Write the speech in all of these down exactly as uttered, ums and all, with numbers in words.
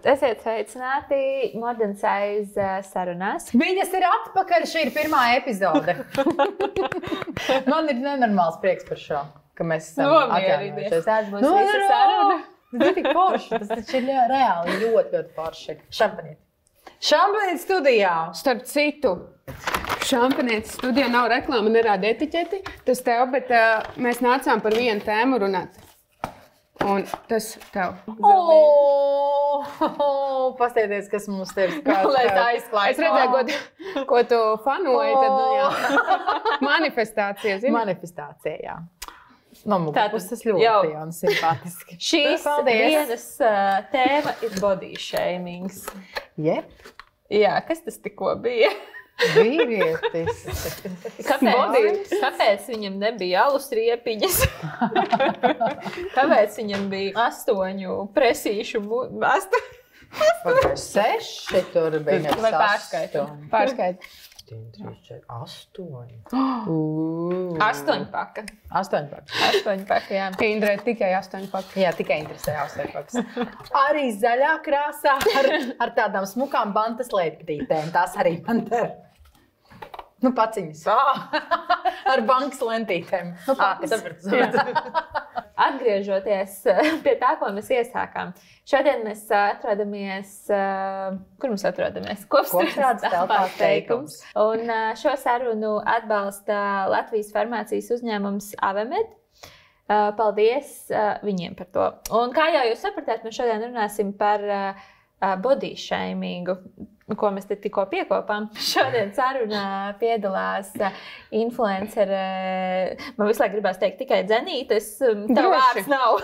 Esiet sveicināti Modern Size sarunās. Viņas ir atpakaļ, šī ir pirmā epizode. Man ir nenormāls prieks par šo, ka mēs esam atjaunojušies. Tāda būs no, visa saruna. Tas ir tik forši, tas taču ir reāli ļoti, ļoti forši. Šampanīti. Šampanīti studijā. Starp citu, šampanīti studijā nav reklāma, nerāda etiķeti. Tas tev, bet uh, mēs nācām par vienu tēmu runāt. Un tas tev. Oh, oh, Pastieties, kas mums tevis kā aizklājas. Es redzēju, ko, ko tu fanoji, tad nu, jā. Manifestācija, zini? Manifestācija, jā. No mūsu puses tas ļoti jau. Un simpātiski. Šīs dienas uh, tēma ir body shamings. Jep. Jā, kas tas tikko bija? Vīrietis. Kāpēc, kāpēc viņam nebija alus riepiņas? Kāpēc viņam bija astoņu presīšu astu? Seši tur bija. Vai pārskaitu? Pārskaitu. Astoņi. Astoņpaka. Astoņpaka. Astoņpaka, jā. Indrē tikai astoņpaka. Jā, tikai interesēja astoņpakas. Arī zaļā krāsā ar, ar tādām smukām bantas lētkrītēm. Tās arī man der. Nu, paciņas. Ar bankas lentītēm. Nu, pakas. Atgriežoties pie tā, ko mēs iesākām. Šodien mēs atrodamies, kur mēs atrodamies? Kopstrādes telpās teikums. Un šo sarunu atbalsta Latvijas farmācijas uzņēmums Avemed. Paldies viņiem par to. Un kā jau jūs sapratāt, mēs šodien runāsim par body shamingu, ko mēs te tikko piekopām. Šodien sarunā piedalās influenceri. Man visu laiku gribās teikt tikai Dzenītes. Tev vārds nav.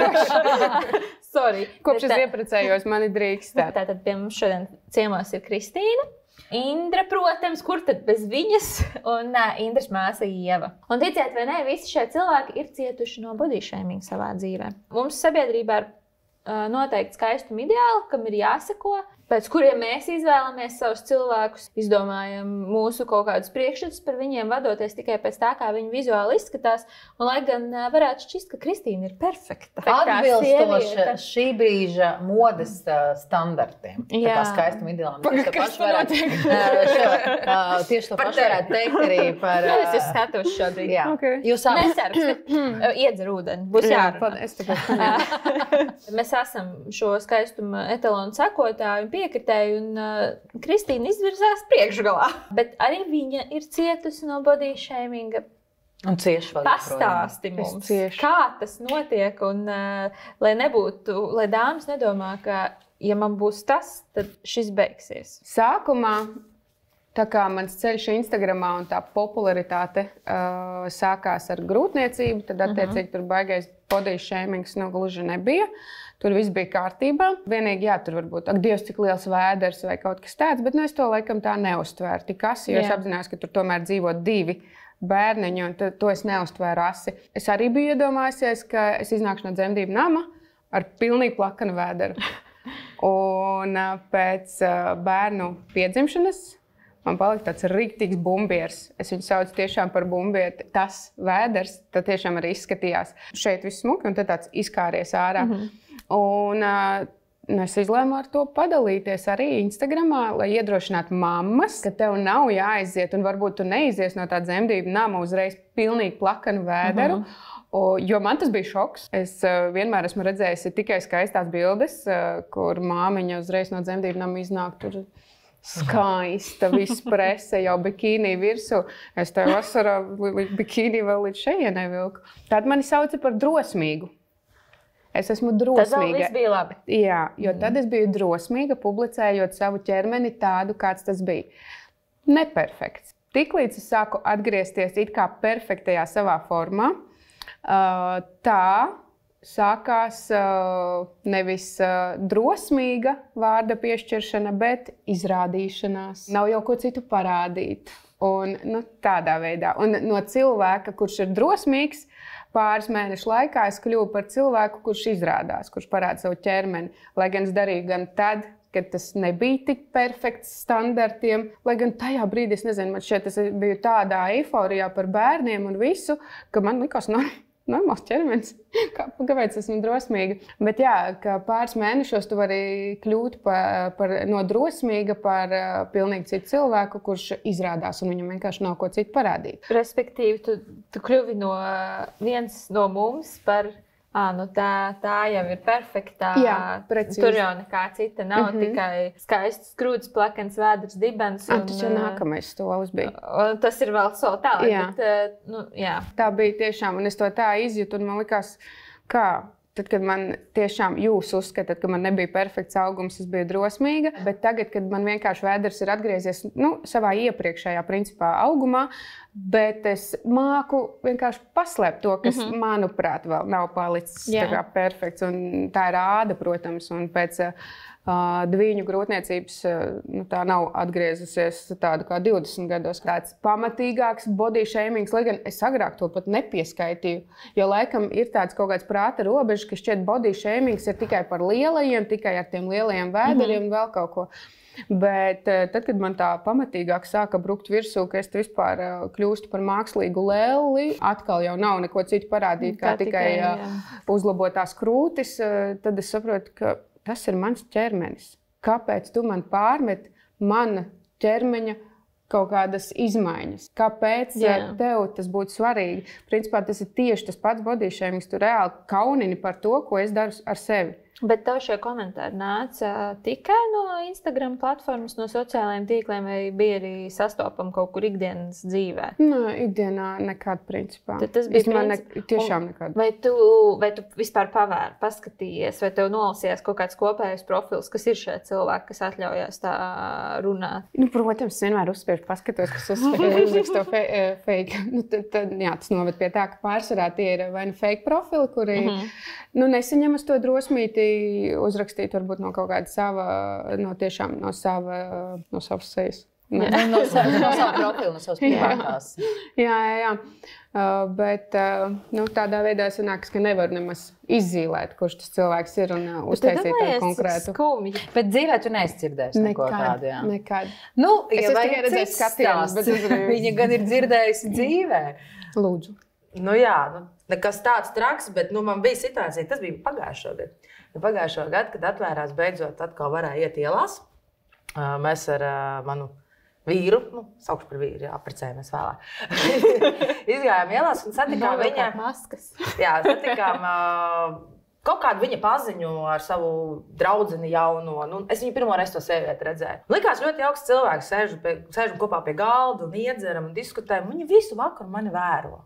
Sorry. Kopš es ieprecējos, mani drīkst. Tātad pie mums šodien ciemos ir Kristīna. Indra, protams, kur tad bez viņas, un uh, Indras māsa Ieva. Un ticiet vai nē, visi šie cilvēki ir cietuši no body shaming savā dzīvē. Mums sabiedrībā ir uh, noteikti skaistuma ideāli, kam ir jāseko, pēc kuriem mēs izvēlamies savus cilvēkus, izdomājam mūsu kaut kādus priekšstatus par viņiem, vadoties tikai pēc tā, kā viņi vizuāli izskatās. Un, lai gan varētu šķist, ka Kristīna ir perfekta. Atbilstoša šī brīža modes standartiem. Jā. Tā kā skaistuma ideālam. Tieši to pašu varētu, uh, tieši to pašu varētu teikt arī par... Uh, es skatos šobrīd. Jā. Okay. Jūs abi. Nesargs, iedzer ūdeni. Būs jārunā. Es tāpēc. Mēs esam šo skaistuma etalonu sekotāju piekritēju, un uh, Kristīna izvirzās priekšgalā. Bet arī viņa ir cietusi no body shaminga. Un cieši vēl. Pastāsti mums, kā tas notiek, un uh, lai nebūtu, lai dāmas nedomā, ka ja man būs tas, tad šis beigsies. Sākumā, tā kā mans ceļš Instagramā un tā popularitāte uh, sākās ar grūtniecību, tad attiecīgi tur baigais body shamings nu gluži nebija. Tur viss bija kārtībā. Vienīgi, jā, tur varbūt, ak, Dievs, cik liels vēders vai kaut kas tāds, bet nu, es to laikam tā neuztvēru tik asi, jo jā. Es apzinājos, ka tur tomēr dzīvo divi bērniņi, un to, to es neuztvēru asi. Es arī biju iedomājusies, ka es iznākšu no dzemdību nama ar pilnīgi plakanu vēderu. Un pēc bērnu piedzimšanas man palika tāds riktīgs bumbieris. Es viņu saucu tiešām par bumbieti. Tas vēders, tad tiešām arī izskatījās. Šeit viss smuki, un tad tāds izkāries ārā. Mm-hmm. Un uh, es izlēmu ar to padalīties arī Instagramā, lai iedrošinātu mammas, ka tev nav jāaiziet, un varbūt tu neizies no tā dzemdību nama uzreiz pilnīgi plakanu vēderu. Uh-huh. O, jo man tas bija šoks. Es uh, vienmēr esmu redzējusi tikai skaistās bildes, uh, kur māmiņa uzreiz no dzemdību nama iznāk tur skaista, viss prese, jau bikīnī virsū. Es tev vasarā bikīnī vēl līdz šejienai vilku. Tad mani sauca par drosmīgu. Es esmu drosmīga. Tad vēl viss bija labi. Jā, jo mm. tad es biju drosmīga, publicējot savu ķermeni tādu, kāds tas bija. Neperfekts. Tiklīdz es sāku atgriezties it kā perfektajā savā formā, tā sākās nevis drosmīga vārda piešķiršana, bet izrādīšanās. Nav jau ko citu parādīt. Un, nu, tādā veidā. Un no cilvēka, kurš ir drosmīgs, pāris mēnešu laikā es kļuvu par cilvēku, kurš izrādās, kurš parāda savu ķermeni. Lai gan es darīju gan tad, kad tas nebija tik perfekts standartiem, lai gan tajā brīdī, es nezinu, man šķiet, es biju tādā eiforijā par bērniem un visu, ka man likās, nu, normāls ķermenis. Kā, kāpēc esmu drosmīga? Bet jā, ka pāris mēnešos tu vari kļūt par, par, no drosmīga par uh, pilnīgi citu cilvēku, kurš izrādās un viņam vienkārši nav ko citu parādīt. Respektīvi, tu, tu kļuvi no viens no mums par... À, nu tā, tā jau ir perfektā. Jā, precīzi. Tur jau nekā cita nav, mm-hmm. tikai skaists krūtis, plakans, vēders, dibens. Un, tas jau nākamais solis bija. Un tas ir vēl so tālāk. Jā. Bet, nu, jā. Tā bija tiešām, un es to tā izjūtu, un man likās, kā... Tad, kad man tiešām jūs uzskatāt, ka man nebija perfekts augums, es biju drosmīga, bet tagad, kad man vienkārši vēders ir atgriezies nu, savā iepriekšējā principā augumā, bet es māku vienkārši paslēpt to, kas, mm-hmm. manuprāt, vēl nav palicis tā kā perfekts. Un tā ir āda, protams, un pēc uh, dviņu grūtniecības uh, nu, tā nav atgriezusies tāda kā divdesmit gados. Tāds pamatīgāks body shamings, lai gan es agrāk to pat nepieskaitīju, jo laikam ir tāds kaut kāds prāta robežs, ka šķiet body shamings ir tikai par lielajiem, tikai ar tiem lielajiem vēderiem, mm-hmm. un vēl kaut ko. Bet tad, kad man tā pamatīgāk sāka brukt virsū, ka es vispār kļūstu par mākslīgu lēli, atkal jau nav neko citu parādīt, kā tikai, tikai uzlabotās krūtis, tad es saprotu, ka tas ir mans ķermenis. Kāpēc tu man pārmet mana ķermeņa kaut kādas izmaiņas? Kāpēc jā. Tev tas būtu svarīgi? Principā tas ir tieši tas pats body shamings. Tu reāli kaunini par to, ko es daru ar sevi. Bet tev šie komentāri nāca tikai no Instagram platformas, no sociālajiem tīkliem, vai bija arī sastopami kaut kur ikdienas dzīvē? Nē, ikdienā nekāda principā. Tad tas bija princip... ne, tiešām nekāda. Vai tu, vai tu vispār pavēri, paskatījies, vai tev nolasījās kaut kāds kopējs profils, kas ir šie cilvēki, kas atļaujās tā runāt? Nu, protams, vienmēr uzspiež paskatos, kas uzrakst to fake. Nu, tad, tad, jā, tas noved pie tā, ka pārsvarā tie ir vai nu fake profili, kuri mm-hmm. nu, nesaņemas to drosmīti uzrakstīt varbūt no kaut kāda sava, no tiešām no sava, no savas sejas. No, no, savu, no savu profilu, no savas privātās. Jā, jā, jā. Uh, bet uh, nu, tādā veidā sanāks, ka nevar nemaz izzīlēt, kurš tas cilvēks ir un uh, uztaisīt tādu konkrētu. Skumji. Bet dzīvē tu neesi dzirdējusi neko tādu, jā? Nekad. Nu, es ja esmu tikai redzējis skatījums, bet uzreiz. Viņa gan ir dzirdējusi dzīvē. Lūdzu. Nu jā, nu, nekas tāds traks, bet nu, man bija situācija, tas bija pagājušo gadu. Pagājušo gadu, kad atvērās beidzot, atkal varēja iet ielās. Mēs ar manu vīru, nu, saukšu par vīru, jā, apprecējamies vēlāk. Izgājām ielās un satikām viņa... maskas. Jā, satikām kaut kādu viņa paziņu ar savu draudzeni jauno. Nu, es viņu pirmo reizi to sievieti redzēju. Likās ļoti jauks cilvēks, sēžu, pie, sēžu kopā pie galda un iedzeram un diskutējam. Viņa visu vakaru mani vēro.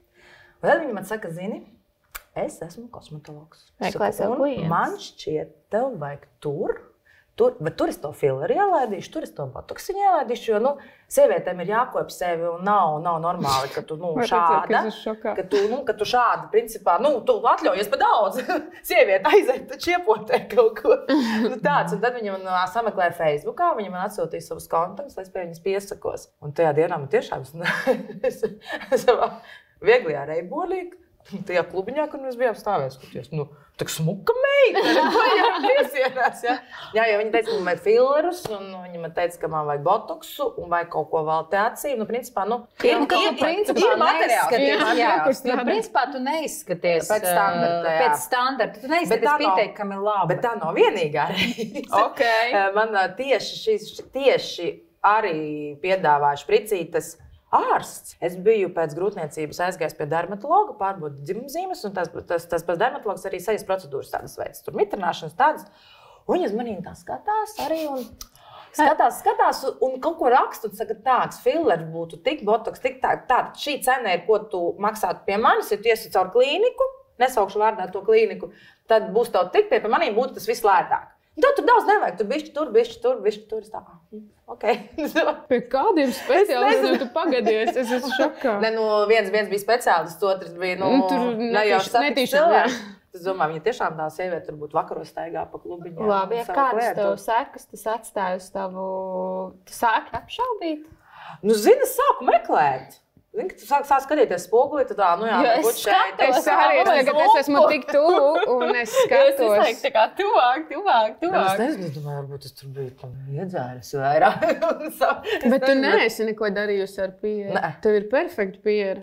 Un tad viņa man saka, zini, es esmu kosmetologs. Saku, man šķiet, tev vajag tur, tur, bet tur es to filleru ielaidīšu, tur es to botoksiņu ielaidīšu, jo, nu, sievietēm ir jākop sevi un nav, nav normāli, ka tu, nu, šāda, ka tu, nu, ka tu šāda, principā, nu, tu atļaujies pa daudz. Sieviete aiziet, tad čiepotē kaut ko. Nu, tāds, un tad viņa man sameklēja Facebookā, viņa man atsūtīja savus kontaktus, lai es pie viņas piesakos. Un tajā dienā man tiešām es savā vieglajā reibolī, tajā klubiņā, kur mēs bijām stāvēs, skaties, nu, tak smuka meitene, ko jau piesienās, jā. Jā, jo viņa teica, ka man vajag fillerus, un viņa man teica, ka man vajag botoksu, un vajag kaut ko vēl te acīm. Nu, principā, nu, ir, nu, ir, principā, ir materiāls. Jā, jā, jā, principā, tu neizskaties pēc standarta, jā. Pēc standarta. Tu neizskaties pietiekami labi. Bet tā nav vienīgā reize. Okay. Man tieši šis, tieši arī piedāvāja špricītes ārsts. Es biju pēc grūtniecības aizgājis pie dermatologa, pārbaudīt dzimumzīmes, un tas, tas, tas pats dermatologs arī sejas procedūras tādas veids. Tur mitrināšanas tādas. Un viņa uz manīm tā skatās arī un skatās, skatās un kaut ko raksta un saka, tāds fillers būtu tik botoks, tik tā, tā, šī cena ir, ko tu maksātu pie manis, ja tu iesi caur klīniku, nesaukšu vārdā to klīniku, tad būs tev tik pie, pie manīm būtu tas viss lētāk. Tev tur daudz nevajag, tu bišķi tur, bišķi tur, bišķi tur. Tā, okay. Pie kādiem speciālistiem tu pagadies? Es esmu šokā. Ne, nu, viens, viens bija speciālists, otrs bija, nu, tur nejauši satikts cilvēks. Es domāju, viņa tiešām tā sieviete turbūt vakaros staigā pa klubiņām. Labi, ja kādas tev sekas, tas atstāja uz tavu... Tu sāki apšaubīt? Nu, zini, es sāku meklēt. Zini, ka tu sāk, sāk skatīties spogulī, tad tā, nu jā, jo būt šeit. Es arī, tagad es esmu tik tuvu, un es skatos. Jo es tā kā tuvāk, tuvāk, tuvāk. Es nezinu, es domāju, varbūt es tur biju tam iedzēris vairāk. Bet tu neesi neko darījusi ar pieru. Tev ir perfekta piera.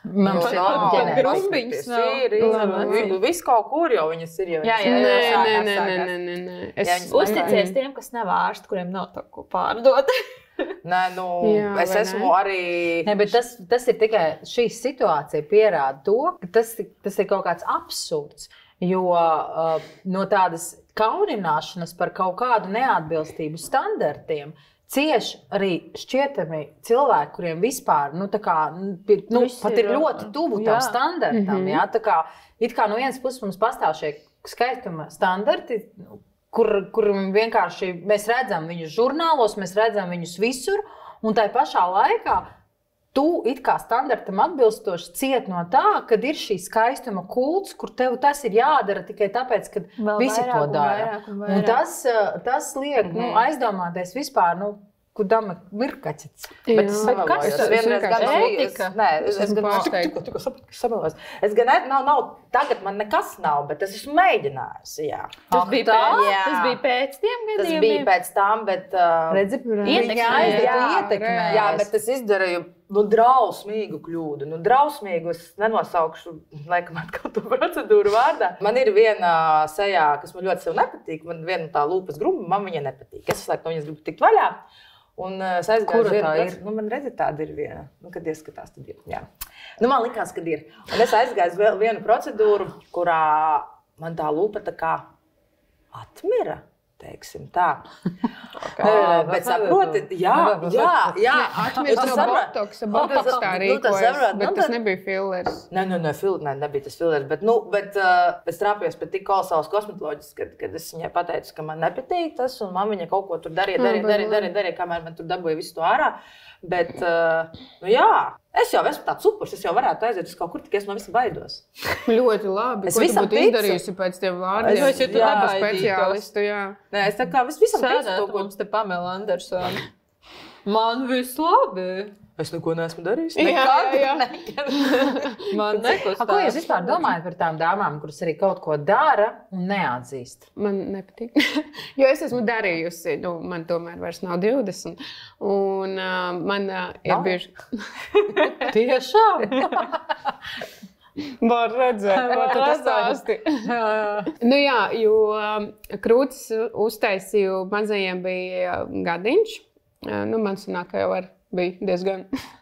Man šķiet, ka ģenētiski. Grumbiņas nav. Ir, ir, viss kaut kur jau viņas ir. Jau Jā, jā, Nē, jā, nē, sākās, nē, sākās. nē, nē, nē. Jā, Es viņas Uzticies tiem, kas nav ārsti, kuriem nav tā ko pārdot. Nē, nu, Jā, es vai esmu ne? arī. Ne, bet tas, tas ir tikai šī situācija pierāda to, ka tas, tas ir kaut kāds absurds. Jo uh, no tādas kaunināšanas par kaut kādu neatbilstību standartiem cieši arī šķietami cilvēki, kuriem vispār nu, tā kā, nu, nu, Viss pat ir, ir ļoti tuvu tam jā. standartam. Mhm. Jā, tā kā, it kā no vienas puses mums pastāv šie skaistuma standarti, kur, kur vienkārši mēs redzam viņus žurnālos, mēs redzam viņus visur, un tai pašā laikā tu it kā standartam atbilstoši ciet no tā, kad ir šī skaistuma kults, kur tev tas ir jādara tikai tāpēc, ka Vēl visi vairāk to un dara. vairāk un Un vairāk. tas, tas liek nu, aizdomāties vispār, nu, kur dama ir kaķets. Bet es Jā. samalojos. Es- Es es vienreiz vienkārši- gan biju- es- Ētika. Nē, es, es Esmu gan pārsteigta. tikko- tikko sapratu, ka samalojos. Es gan ne- nav, nav, tagad man nekas nav, bet es esmu mēģinājusi, jā. Tas Ak, bija, tā? pēc, Jā. tas bija pēc tiem Tas gadiem. bija pēc tam, bet... Uh, Redzi, Ietekmē. viņa aizdara Jā, ietekmē. Jā, bet es izdarīju nu, drausmīgu kļūdu. Nu, drausmīgu es nenosaukšu, laikam, atkal to procedūru vārdā. Man ir viena sejā, kas man ļoti sev nepatīk. Man viena tā lūpas grumba, man viņa nepatīk. Es visu laiku no viņas gribu tikt vaļā. Un uh, es aizgāju Kura uz vienu tā proce- ir? Nu, man redzi, tāda ir viena. Nu, kad ieskatās, tad ir. Jā. Nu, man likās, ka ir. Un es aizgāju uz vēl vienu procedūru, kurā man tā lūpa tā kā atmira. Teiksim tā. Uh, bet saprotiet, jā, jā, jā. Atmirst Tas no saprot- botoksa, Nu, botoks tas- tā nu, tas rīkojas, saprot, nu, bet tas tad- nebija fillers. Nē, nē, nē, fil, nē, nebija tas filtrs. Bet, nu, bet uh, es trāpījos pie tik kolosālas kosmetoloģijas, kad, kad es viņai pateicu, ka man nepatīk tas, un man viņa kaut ko tur darīja, darīja, Mm, darīja, darīja, darīja kamēr man tur dabūja visu to ārā. Bet, uh, nu, jā, es jau esmu tāds supurs, es jau varētu aiziet uz kaut kur, tikai es no visa baidos. Ļoti labi. Es Ko tu visam būtu ticu. izdarījusi pēc tiem vārdiem? Es- es jau tur Jā, nebaidītos. speciālistu, jā. Nē, es tā kā vis, visam teicu Sēdētu to, ko mums te Pamela Andersona. Man viss labi. es neko neesmu darījis. Jā, jā, jā. Man nekas A, ko jūs vispār domājat par tām dāmām, kuras arī kaut ko dara un neatzīst? Man nepatīk. Jo es esmu darījusi, nu, man tomēr vairs nav divdesmit. Un uh, man uh, ir Nav? bijuši. Tiešām! Var redzēt, ko tu tas stāsti. Nu jā, jo um, krūtis uztaisīju, mazajiem bija uh, gadiņš. Uh, nu, man sanāk, ka jau var, bija diezgan.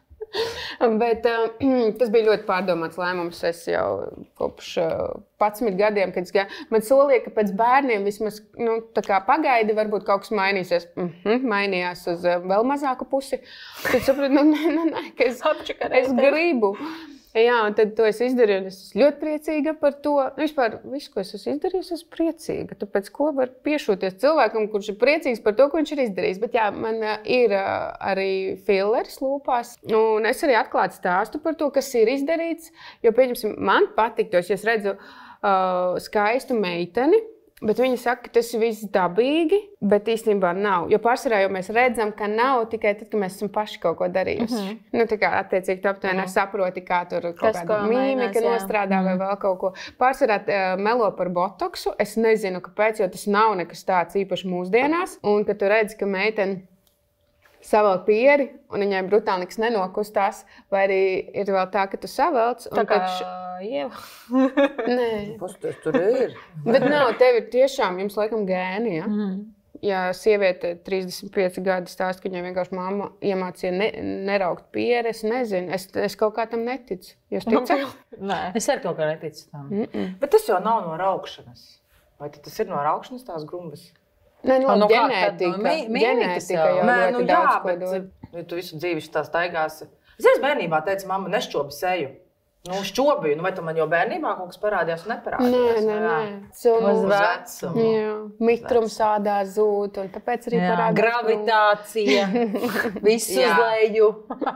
Bet uh, tas bija ļoti pārdomāts lēmums. Es jau kopš uh, padsmit gadiem, kad es gāju, man solīja, ka pēc bērniem vismaz nu, tā kā pagaidi, varbūt kaut kas mainīsies. Mm -hmm, mainījās uz uh, vēl mazāku pusi. Tad sapratu, nu, nē, nē, nē, ka es, es gribu. Jā, un tad to es izdarīju, un es esmu ļoti priecīga par to. Nu, vispār, visu, ko es esmu izdarījusi, esmu priecīga. Tāpēc, ko var piešūties cilvēkam, kurš ir priecīgs par to, ko viņš ir izdarījis. Bet, jā, man uh, ir uh, arī filleris lūpās, un es arī atklāti stāstu par to, kas ir izdarīts. Jo, pieņemsim, man patiktos, ja es redzu uh, skaistu meiteni, bet viņi saka, ka tas ir viss dabīgi, bet īstenībā nav. Jo pārsvarā jau mēs redzam, ka nav tikai tad, kad mēs esam paši kaut ko darījuši. Mm -hmm. Nu, tā kā attiecīgi tu aptuveni mm -hmm. saproti, kā tur kaut Kas kāda ko mīmika mainās, jā. nostrādā vai vēl kaut ko. Pārsvarā uh, melo par botoksu. Es nezinu, kāpēc, jo tas nav nekas tāds īpaši mūsdienās. Un kad tu redzi, ka meitene savelk pieri, un viņai brutāli nekas nenokustās, vai arī ir vēl tā, ka tu savelc. un Tā kā tad š- Ieva. Nē, Kas tas tur ir? bet nav, tev ir tiešām, jums laikam gēni, ja? Mm. Ja sieviete trīsdesmit pieci gadi stāsta, ka viņai vienkārši mamma iemācīja ne, neraukt pieri, es nezinu, es, es kaut kā tam neticu. Jūs ticat? Nē. Es arī kaut kā neticu tam. Mm -mm. Bet tas jau nav no raukšanas. Vai tad tas ir no raukšanas tās grumbas? Nē, no, A, nu kā tad, ģenētika. no mi- mīmikas Ģenētika jau? jau Nē, ļoti nu, jā, daudz ko bet dod. ja tu visu dzīvi tā staigās. Es reiz bērnībā teicu, mamma, nešķobi seju. Nu, šķobīju, nu, vai tam man jau bērnībā kaut kas parādījās un neparādījās? Nē, Nu, nē, jā. nē. Cilnu- Uz Uz Vec- vecumu. Jā, mitrums ādā zūd, un tāpēc arī Jā, parādās. gravitācija, viss uz Jā. leju.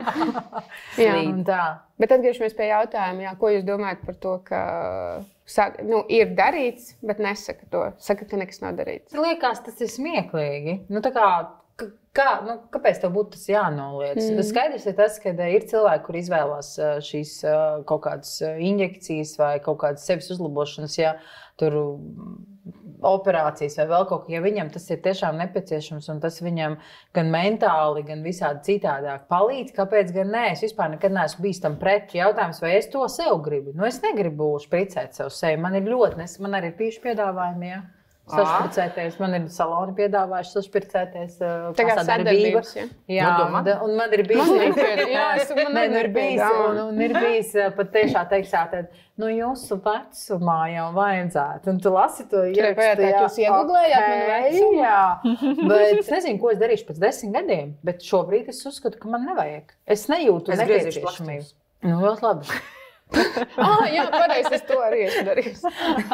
Jā. Un tā. Bet atgriežamies pie jautājuma, jā, ko jūs domājat par to, ka saka, nu, ir darīts, bet nesaka to. Saka, ka nekas nav darīts. Man liekas, tas ir smieklīgi. Nu, tā kā, ka- kā, nu, kāpēc tev būtu tas jānoliec? Mm. Mm. Skaidrs ir tas, ka ir cilvēki, kur izvēlās ā, šīs ā, kaut kādas ā, injekcijas vai kaut kādas sevis uzlabošanas. Ja tur operācijas vai vēl kaut ko, ja viņam tas ir tiešām nepieciešams un tas viņam gan mentāli, gan visādi citādāk palīdz, kāpēc gan nē? Es vispār nekad neesmu bijis tam pret. Jautājums, vai es to sev gribu? Nu, es negribu špricēt sev sevi. Man ir ļoti, nes, man arī ir bijuši piedāvājumi, jā. Sašpricēties. Man ir saloni piedāvājuši sašpricēties. Tā kā sadarbības, ja? Jā, un, un man ir bijis... Man ir, jā, es, man ne, ir bijis, un, un ir bijis pat tiešā teiksā, tad, nu, jūsu vecumā jau vajadzētu. Un tu lasi to ierakstu, jā. Jūs ieguglējāt okay, manu vecumu? Jā, bet es nezinu, ko es darīšu pēc desmit gadiem, bet šobrīd es uzskatu, ka man nevajag. Es nejūtu nepieciešamību. Nu, ļoti labi. ah, jā, pareizi, es to arī esmu darījis.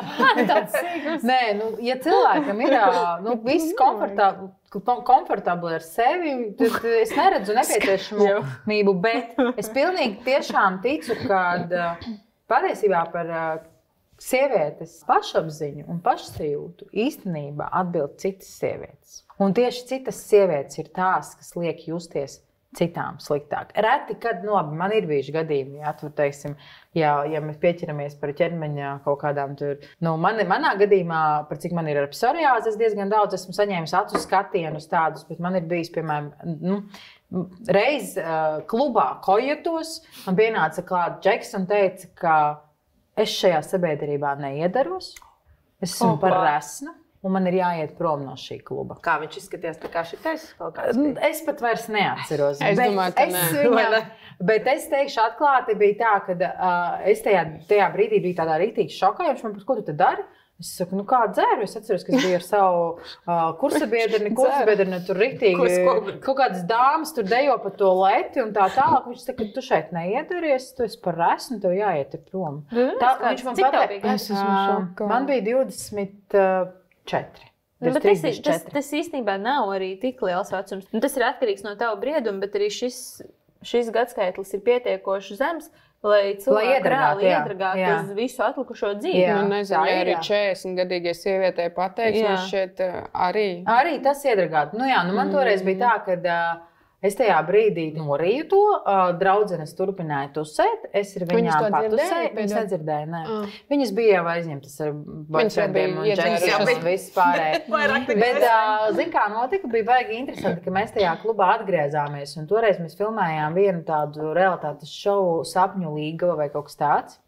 Nē, nu, ja cilvēkam ir nu, viss komfortabli, komfortabli ar sevi, tad es neredzu nepieciešamību, bet es pilnīgi tiešām ticu, ka patiesībā par sievietes pašapziņu un pašsajūtu īstenībā atbild citas sievietes. Un tieši citas sievietes ir tās, kas liek justies citām sliktāk. Reti, kad, nu, labi, man ir bijuši gadījumi, jā, tur, teiksim, jā, ja mēs pieķeramies par ķermeņa kaut kādām tur, nu, man, manā gadījumā, par cik man ir ar psoriāzi, es diezgan daudz esmu saņēmis acu skatienus tādus, bet man ir bijis, piemēram, nu, reiz uh, klubā Kojotos, man pienāca klāt džeks un teica, ka es šajā sabiedrībā neiedaros, es esmu par resnu. Un man ir jāiet prom no šī kluba. Kā viņš izskatījās, tā kā šitais kaut kāds? Es pat vairs neatceros. Es bet domāju, ka es nē. Viņam, bet es teikšu atklāti, bija tā, ka uh, es tajā, tajā brīdī biju tādā rītīgi šokā, jo viņš man, ko tu te dari? Es saku, nu kā dzēru? Es atceros, ka es biju ar savu uh, kursabiedrini, kursabiedrini tur rītīgi. Kaut kādas dāmas tur dejo pa to leti un tā tālāk. Viņš saka, ka tu šeit neiedaries, tu esi par resnu, tev jāiet prom. Tā, viņš man pateica, man bija divdesmit četri. Nu, tas, ir, tas, tas īstenībā nav arī tik liels vecums. Nu, tas ir atkarīgs no tava brieduma, bet arī šis, šis gadskaitlis ir pietiekoši zems, lai cilvēki reāli iedragātu uz visu atlikušo dzīvi. Jā, nu, nezinu, ja arī četrdesmitgadīgai sievietei pateiks, man šķiet arī. Arī tas iedragātu. Nu jā, nu man toreiz bija tā, kad uh, es tajā brīdī norīju to, uh, draudzenes turpināja tusēt, es ar viņām patusēju, viņas nedzirdēja, nē. Mm. Viņas bija jau aizņemtas ar boyfriendiem un džeksiem un viss pārēj. Bet, uh, zin kā notika, bija baigi interesanti, ka mēs tajā klubā atgriezāmies, un toreiz mēs filmējām vienu tādu realitātes šovu Sapņu līgava vai kaut kas tāds.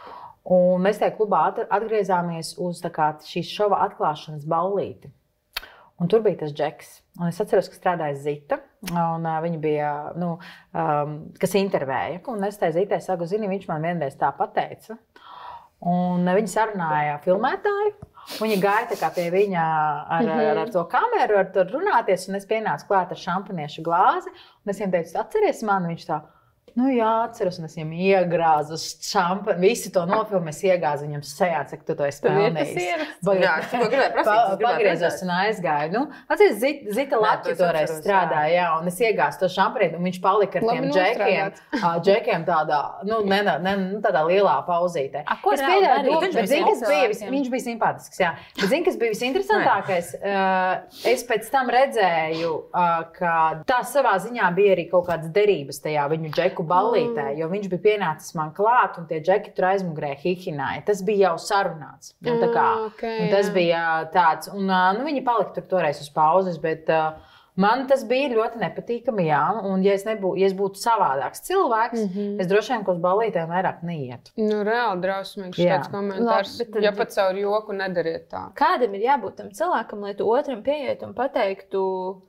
Un mēs tajā klubā atgriezāmies uz tā kā šīs šova atklāšanas ballīti. Un tur bija tas džeks. Un es atceros, ka strādāja Zita, un uh, viņa bija, nu, um, kas intervēja. Un es tai Zitai saku, zini, viņš man vienreiz tā pateica. Un uh, viņa sarunāja filmētāju. Viņa gāja tā kā pie viņa ar, mm-hmm. ar, ar to kameru, ar to runāties, un es pienācu klāt ar šampaniešu glāzi. Un es viņam teicu, atceries mani, viņš tā. Nu jā, atceros, un es viņam iegrāzu šampani. Visi to nofilmu, es iegāzu viņam sejā, cik tu to esi pelnījis. Jā, es to gribēju prasīt. Pagriezos un aizgāju. Nu, atceries, Zita, Zita Latja toreiz strādāja, jā, un es iegāzu to šampanieti, un viņš palika ar tiem džekiem, džekiem tādā, nu, ne, ne, nu, tādā lielā pauzītē. A, ko es pieļauju, viņš bet zini, kas bija, vis, viņš bija simpātisks, jā. Bet zini, kas bija visinteresantākais? Uh, es pēc tam redzēju, uh, ka tā savā ziņā bija arī kaut kādas derības tajā viņu džeku ballītē, jo viņš bija pienācis man klāt, un tie džeki tur aizmugurē hihināja. Tas bija jau sarunāts. Un, tā kā, okay, un tas bija tāds, un nu, viņi palika tur toreiz uz pauzes, bet uh, man tas bija ļoti nepatīkami, jā. Un ja es, nebū, ja es būtu savādāks cilvēks, mm-hmm. es droši vien, ka uz ballītēm vairāk neietu. Nu, reāli drausmīgs tāds komentārs. Labi, tad, ja pat caur joku nedariet tā. Kādam ir jābūt tam cilvēkam, lai tu otram pieiet un pateiktu,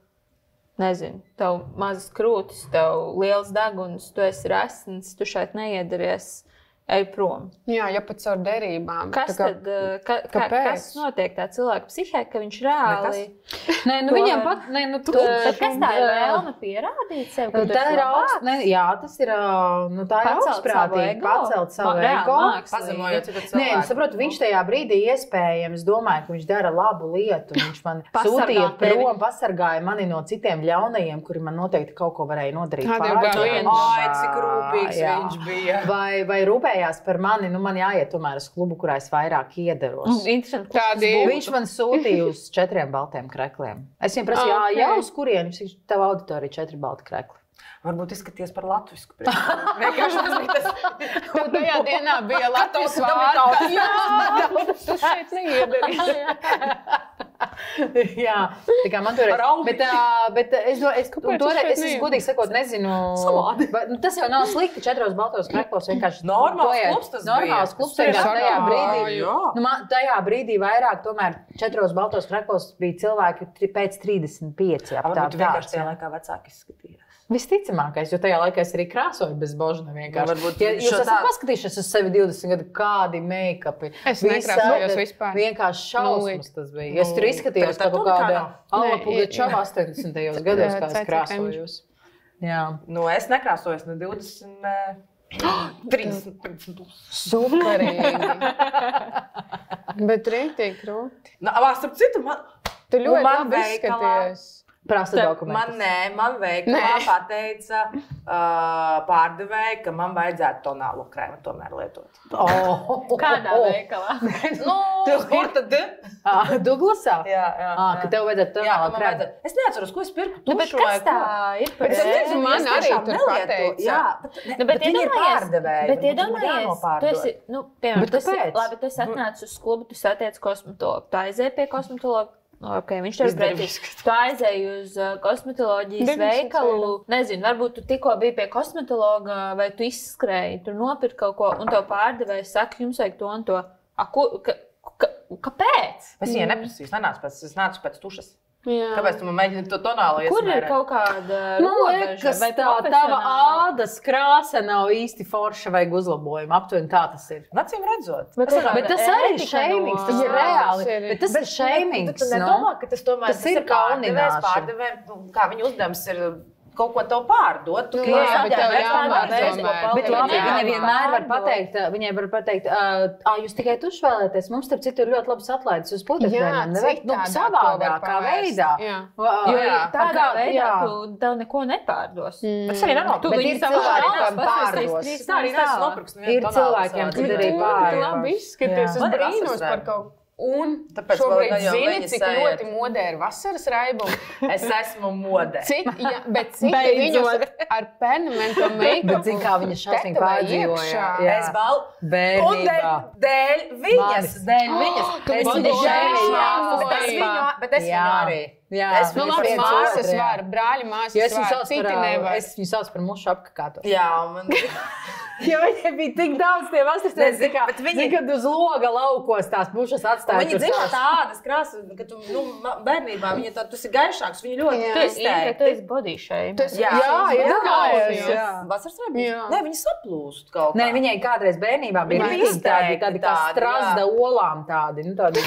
nezinu, tev mazas krūtis, tev liels deguns, tu esi resns, tu šeit neiedaries, ej prom. Jā, ja pat caur derībām. Kas kā, tad, ka, ka, kas notiek tā cilvēka psihē, ka viņš reāli... Nē, nu viņam pat... Nē, nu, tu, bet kas tā ir vēlme pierādīt sev, ka tu tā esi ir labāks? Augst, ne, jā, tas ir, nu, tā ir augstprātīgi, pacelt savu ego. Pazemojot citu cilvēku. Nē, nu, saprotu, viņš tajā brīdī iespējams domāja, ka viņš dara labu lietu. Viņš man sūtīja prom, pasargāja mani no citiem ļaunajiem, kuri man noteikti kaut ko varēja nodarīt pāri. Ai, cik rūpīgs viņš bija. Vai, vai rūpējās par mani, nu man jāiet tomēr uz klubu, kurā es vairāk iedaros. Interesanti. Viņš man sūtīja uz četriem baltiem krekliem. Es viņam prasīju, jā, jā, uz kurien? Viņš teica, tev auditorija četri balti krekli. Varbūt izskaties par latvisku. Vienkārši tas bija tas. Tev tajā dienā bija Latvijas vārds. Jā, tu šeit neiedarīji. Jā, tā kā man tur ir. Bet, uh, bet es, do, es, Kāpēc toreiz, tu šeit es, es neiedarīji? godīgi sakot, nezinu. Salādi. Bet, nu, tas jau nav slikti. Četros baltos kreklos vienkārši. Normāls to ir- klubs tas bija. Normāls klubs. Tas ir vienkārši tajā sarkā, brīdī. jā. Nu, man, tajā brīdī vairāk tomēr četros baltos kreklos bija cilvēki tri, pēc trīsdesmit pieci. Varbūt tu vienkārši tajā laikā vecāki izskatījās. Visticamākais, jo tajā laikā es arī krāsoju bez božna vienkārši. Varbūt ja, jūs šo esat tā- paskatījušies uz sevi divdesmit gadu, kādi make-upi. Es Visa- nekrāsojos vispār. Vienkārši šausmas tas bija. Es tur Nu, izskatījos tad kā kaut tu kāda nekā nav. Nē, Alla Pugačava jā. astoņdesmitajos gados, Jā, kā es Cēcē krāsojos. Jā. Nu, es nekrāsojos ne divdesmit, ne trīsdesmit. Superīgi. Bet rītīgi krūti. Nu, avā, starp citu, man... Tu ļoti man labi veikalā- izskaties. Prasa Man, dokumentus. nē, man veikalā Nē. pateica uh, pārdevēja, ka man vajadzētu tonālo krēmu tomēr lietot. Oh, Kādā oh. veikalā? Nu, kur tad? Ah, Douglasā? Jā, jā. Ah, ka tev vajadzētu Jā, tonālo ka man krēmu. vajadzētu. Es neatceros, ko es pirku. Nu, bet tušu vai kas tā ko. ir par Bet es nezinu, krēmu? man Es arī tiešām tur nelietu- pateica. Jā, bet, ne, Nu, bet bet viņi ir iedomājies- pārdevēji. Bet viņiem ir iedomājies, tu jānopārdod. esi, nu, piemēram, Bet tu esi, kāpēc? labi, tu esi atnācis uz klubu, tu satiec kosmetologu, tu aizēji pie kosmetologa. Okay, viņš tev ir Izdarīju. pretī. Tu aizēji uz uh, kosmetoloģijas deviņdesmit veikalu. Nezinu, varbūt tu tikko biji pie kosmetologa, vai tu izskrēji, tu nopirki kaut ko, un tev pārdevējs saka, jums vajag to un to. A, ko, ka, ka, kāpēc? Es viņai neprasīju, es nenācu pēc, es nācu pēc tušas. Jā. Kāpēc tu man mēģini to tonālo Kur ir iesmērēt? kaut kāda Man robeža liekas, vai tā tava profesionāla? ādas krāsa nav īsti forša, vajag uzlabojumu. Aptuveni tā tas ir. Acīm redzot. Bet Tas, bet tas arī ir ētika šeimings, tas no- ir reāli. Tas ir- Bet tas ir šeimings. Tu nedomā, ka tas tomēr Tas ir pārdevējs, kaunināšana. pārdevējs, nu, kā viņa uzdevums ir kaut ko tev pārdot. Tu Nu, tikai jā, bet tev jāatdevē jāmāc pārdevējs, ko tomēr. palīdz. Bet labi, Jā, viņa jā. vienmēr var Pārdot. pateikt, viņai var pateikt, ā, jūs tikai tušu vēlēties. Mums, starp citu, ir ļoti labas atlaides uz putekļiem. Nevajag, nu, citādāk to var savādākā pavērst. veidā. Jā. Jo Jā, tādā kā- veidā jā. tu tev neko nepārdos. Mm. Bet tas arī nav. Tu Bet viņu ir savā cilvēki, galvā kam pastāstīsi pārdos. trīs Tā arī stundas neesmu tālāk. nopirks Ir nevienu tonālu cilvēkiem, savā tad Bet arī tu dzīvē. pār- ļoti labi izskaties. Jā. Es Man ir brīnos vasaras par raiba. kaut Un Tāpēc šobrīd vēl jau zini, viņas cik aiziet. ļoti modē ir vasaras raibums. Es esmu modē. Cik, ja, bet cik Beidzot. viņus ar permanentu make-upu Bet zini, kā viņa šausmīgi pārdzīvoja. Jā. Es bal... Un dēļ, Bērnībā. dēļ viņas, Manis. dēļ viņas. tu Es viņu viņu žēloji. žēloju. Bet es viņu, bet es viņu Jā. arī. Jā. Es Nu, viņu labi, viens māsas otru, jā. var, brāļi māsas Jo es viņu var, saucu citi par, ā, nevar. es viņu saucu par mušu apkakātu. Jā, man... Jo viņai bija tik daudz tie vasaras, Nezinu, kā, bet viņi- zini, kad uz loga laukos tās mušas atstāja. Viņa tur dzimta tās- tādas krāsas, ka tu, nu, ma- bērnībā viņa tā, tas ir gaišāks, viņa ļoti Jā. Tu esi Inga, tu izteikti. esi body shame. Tas- Jā, Jā, jā, Izklausījās. jā, jā. Vasaras rēbums? Jā. Nē, viņa saplūst kaut kā. Nē, viņai kādreiz bērnībā bija Viņa rītīgi tādi, izteikti tādi kā tādi, strazda jā. olām tādi. Nu, tādi.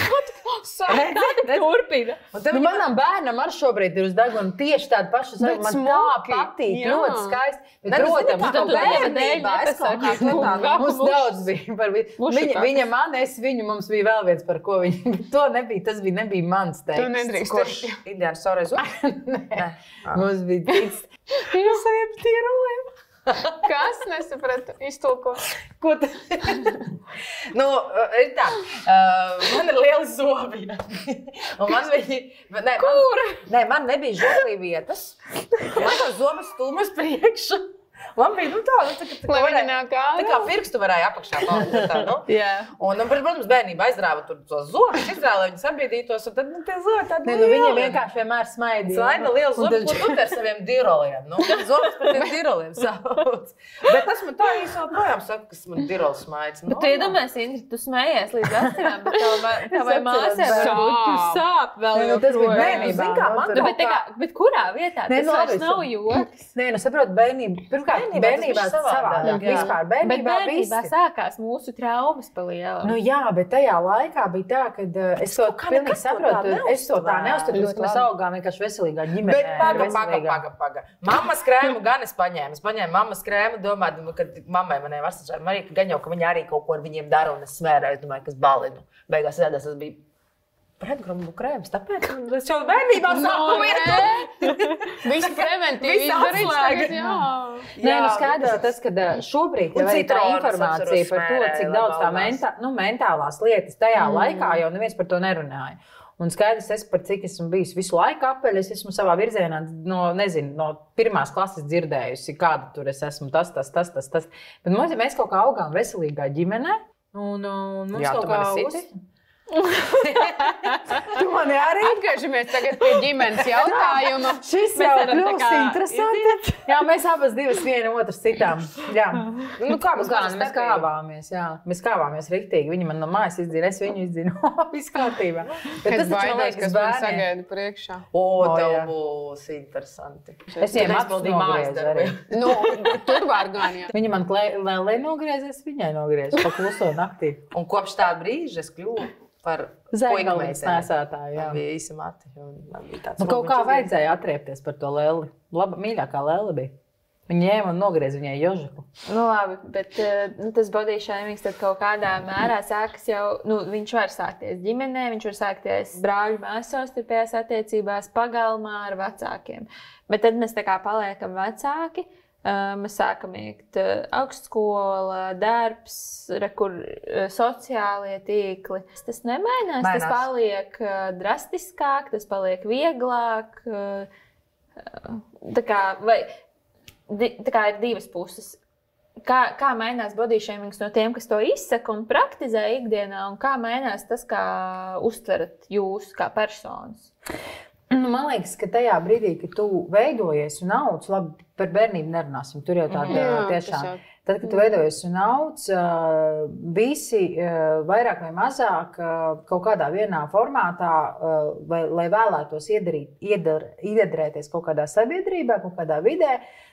Turpina. Un tev Nu, viņa- manam bērnam arī šobrīd ir uz deguna tieši tāda paša saruna. Bet Man tā smuki, patīk, jā. ļoti skaisti. Bet, Ne, nu, zini, protams, kā kaut tu kā nevari bērnībā dēļ es kaut kā nepasaki, to tā, nu, mums mušas. daudz bija. Par, vi- Mušu viņa, kakas. viņa man, es viņu, mums bija vēl viens, par ko viņa. Bet to nebija, tas bija, nebija mans Tu teiks. nedrīkst Kurš teikt. Indiāns Soreiz? Nē. Mums bija cits. Jūs saviem tīroliem. Kas nesaprata? Iztulko. Ko tu? Nu, ir tā, uh, man ir lieli zobi. Un man viņi... Nē, Kur? Man, nē, man nebija žoklī vietas. Man tā zobi stūmas priekšu. Man bija, nu tā, nu tā, tā, Lai tā, viņi nāk ārā. tā kā pirkstu varēja apakšā palikt. Tā, nu. Jā. Un, nu, protams, bērnība aizrāva tur tos zobus, izrāva, lai viņi sabiedītos, un tad, nu, tie zobi tādi Nē, nu, viņa lieli. vienkārši vienmēr smaidīja. Slaida liela Un zoba, tad- ko tu te ar saviem diroliem. Nu, tad zobus par tiem diroliem sauc. Bet tas man tā īsti vēl projām saka, kas man dirols smaids. Bet tu iedomājies, Indri, tu smējies līdz asarām, bet tavai- tavai Es māsai atceros, varbūt tur sāp. sāp vēl Nē, nu, tas bija joprojām. bērnībā. Zini, kā man Nu, Nu, kaut bet, tā kā, bet kurā vietā? Nē, Tas nu, vairs labi, nav es- joks. Nē, nu saprotu, bērnība. Pirmkārt, Bērnībā tas bērnībā bija tas savādāk. savādāk, jā. Vispār Bet bērnībā bērnībā visi. sākās mūsu traumas pa lielam. Nu, jā, bet tajā laikā bija tā, ka uh, es to kaut kā pilnīgi nekas to saprotu. tā Es to tā neuztvēru. neuzturu, Ļoti ka mēs labi. augām vienkārši veselīgā ģimenē. Bet paga, paga, veselīgā. paga, paga. Mammas krēmu gan es paņēmu. Es paņēmu mammas krēmu, domāju, ka mammai manai vasarai arī, ka gan jau, ka viņa arī kaut ko ar viņiem dara, un es smērēju, es domāju, kas balinu. Beigās redzēs, tas bija pretgrumbu krēms, tāpēc es jau bērnībā sāku lietot. Viss preventīvi Viss izdarīts atslēga. tagad, jā. Nē, nu Jā, skaidrs, bet- tas, ka uh, šobrīd Un jau ir tā citronas informācija atceros par to, smērēju, cik lai daudz tā baldās. mentā, nu, mentālās lietas tajā mm. laikā jau neviens par to nerunāja. Un skaidrs, es par cik esmu bijis visu laiku apeļ, es esmu savā virzienā, no, nezinu, no pirmās klases dzirdējusi, kāda tur es esmu, tas, tas, tas, tas, tas. Bet mums, mēs kaut kā augām veselīgā ģimenē, un, un mums Jā, kaut tu kā mani uz... siti? Tu mani arī? Atgriežamies tagad pie ģimenes jautājuma. Šis Mēs jau varam tā kļūst kā interesanti. Jā, mēs abas divas viena otras citām. Jā. Nu, kā Mēs, kā, mēs kāvāmies, jā. Mēs kāvāmies riktīgi. Viņi man no mājas izdzina, es viņu izdzinu. Viss kārtībā. Bet Es tas taču, man baidos, liekas, kas man bērniem. sagaida priekšā. O, O, tev jā. būs interesanti. Es viņiem neizpildīju mājas apstādīju arī. darbu. Nu, tur var gan, jā. Viņa man lēlē nogriezēs, viņai nogriezēs pa kluso naktī. Un kopš tā brīža es kļuvu par Zēgalītes nesētāju, jā. Man bija īsi mati. un man bija tāds Nu, kaut robiņš kā uz vajadzēja atriepties par to lēli. Laba, mīļākā lēle bija. Viņa ņēma un nogriez viņai jožaku. Nu, labi, bet uh, nu, tas body shamings tad kaut kādā mērā sākas jau, nu, viņš var sākties ģimenē, viņš var sākties brāļu māsu savstarpējās attiecībās, pagalmā ar vecākiem. Bet tad mēs tā kā paliekam vecāki, uh, mēs sākam iet uh, augstskola, darbs, re, kur uh, sociālie tīkli. Tas nemainās, Mainās. tas paliek uh, drastiskāk, tas paliek vieglāk. Uh, uh, tā kā, vai, Di, tā kā ir divas puses. Kā, kā mainās body shamings no tiem, kas to izsaka un praktizē ikdienā, un kā mainās tas, kā uztverat jūs kā personas? Nu, man liekas, ka tajā brīdī, kad tu veidojies un auc, labi, par bērnību nerunāsim, tur jau tāda Jā, tiešām. tas jau. Tad, kad tu veidojies un auc, visi vairāk vai mazāk kaut kādā vienā formātā, vai, lai vēlētos iedarīt, iedar, iedrēties kaut kādā sabiedrībā, kaut kādā vidē,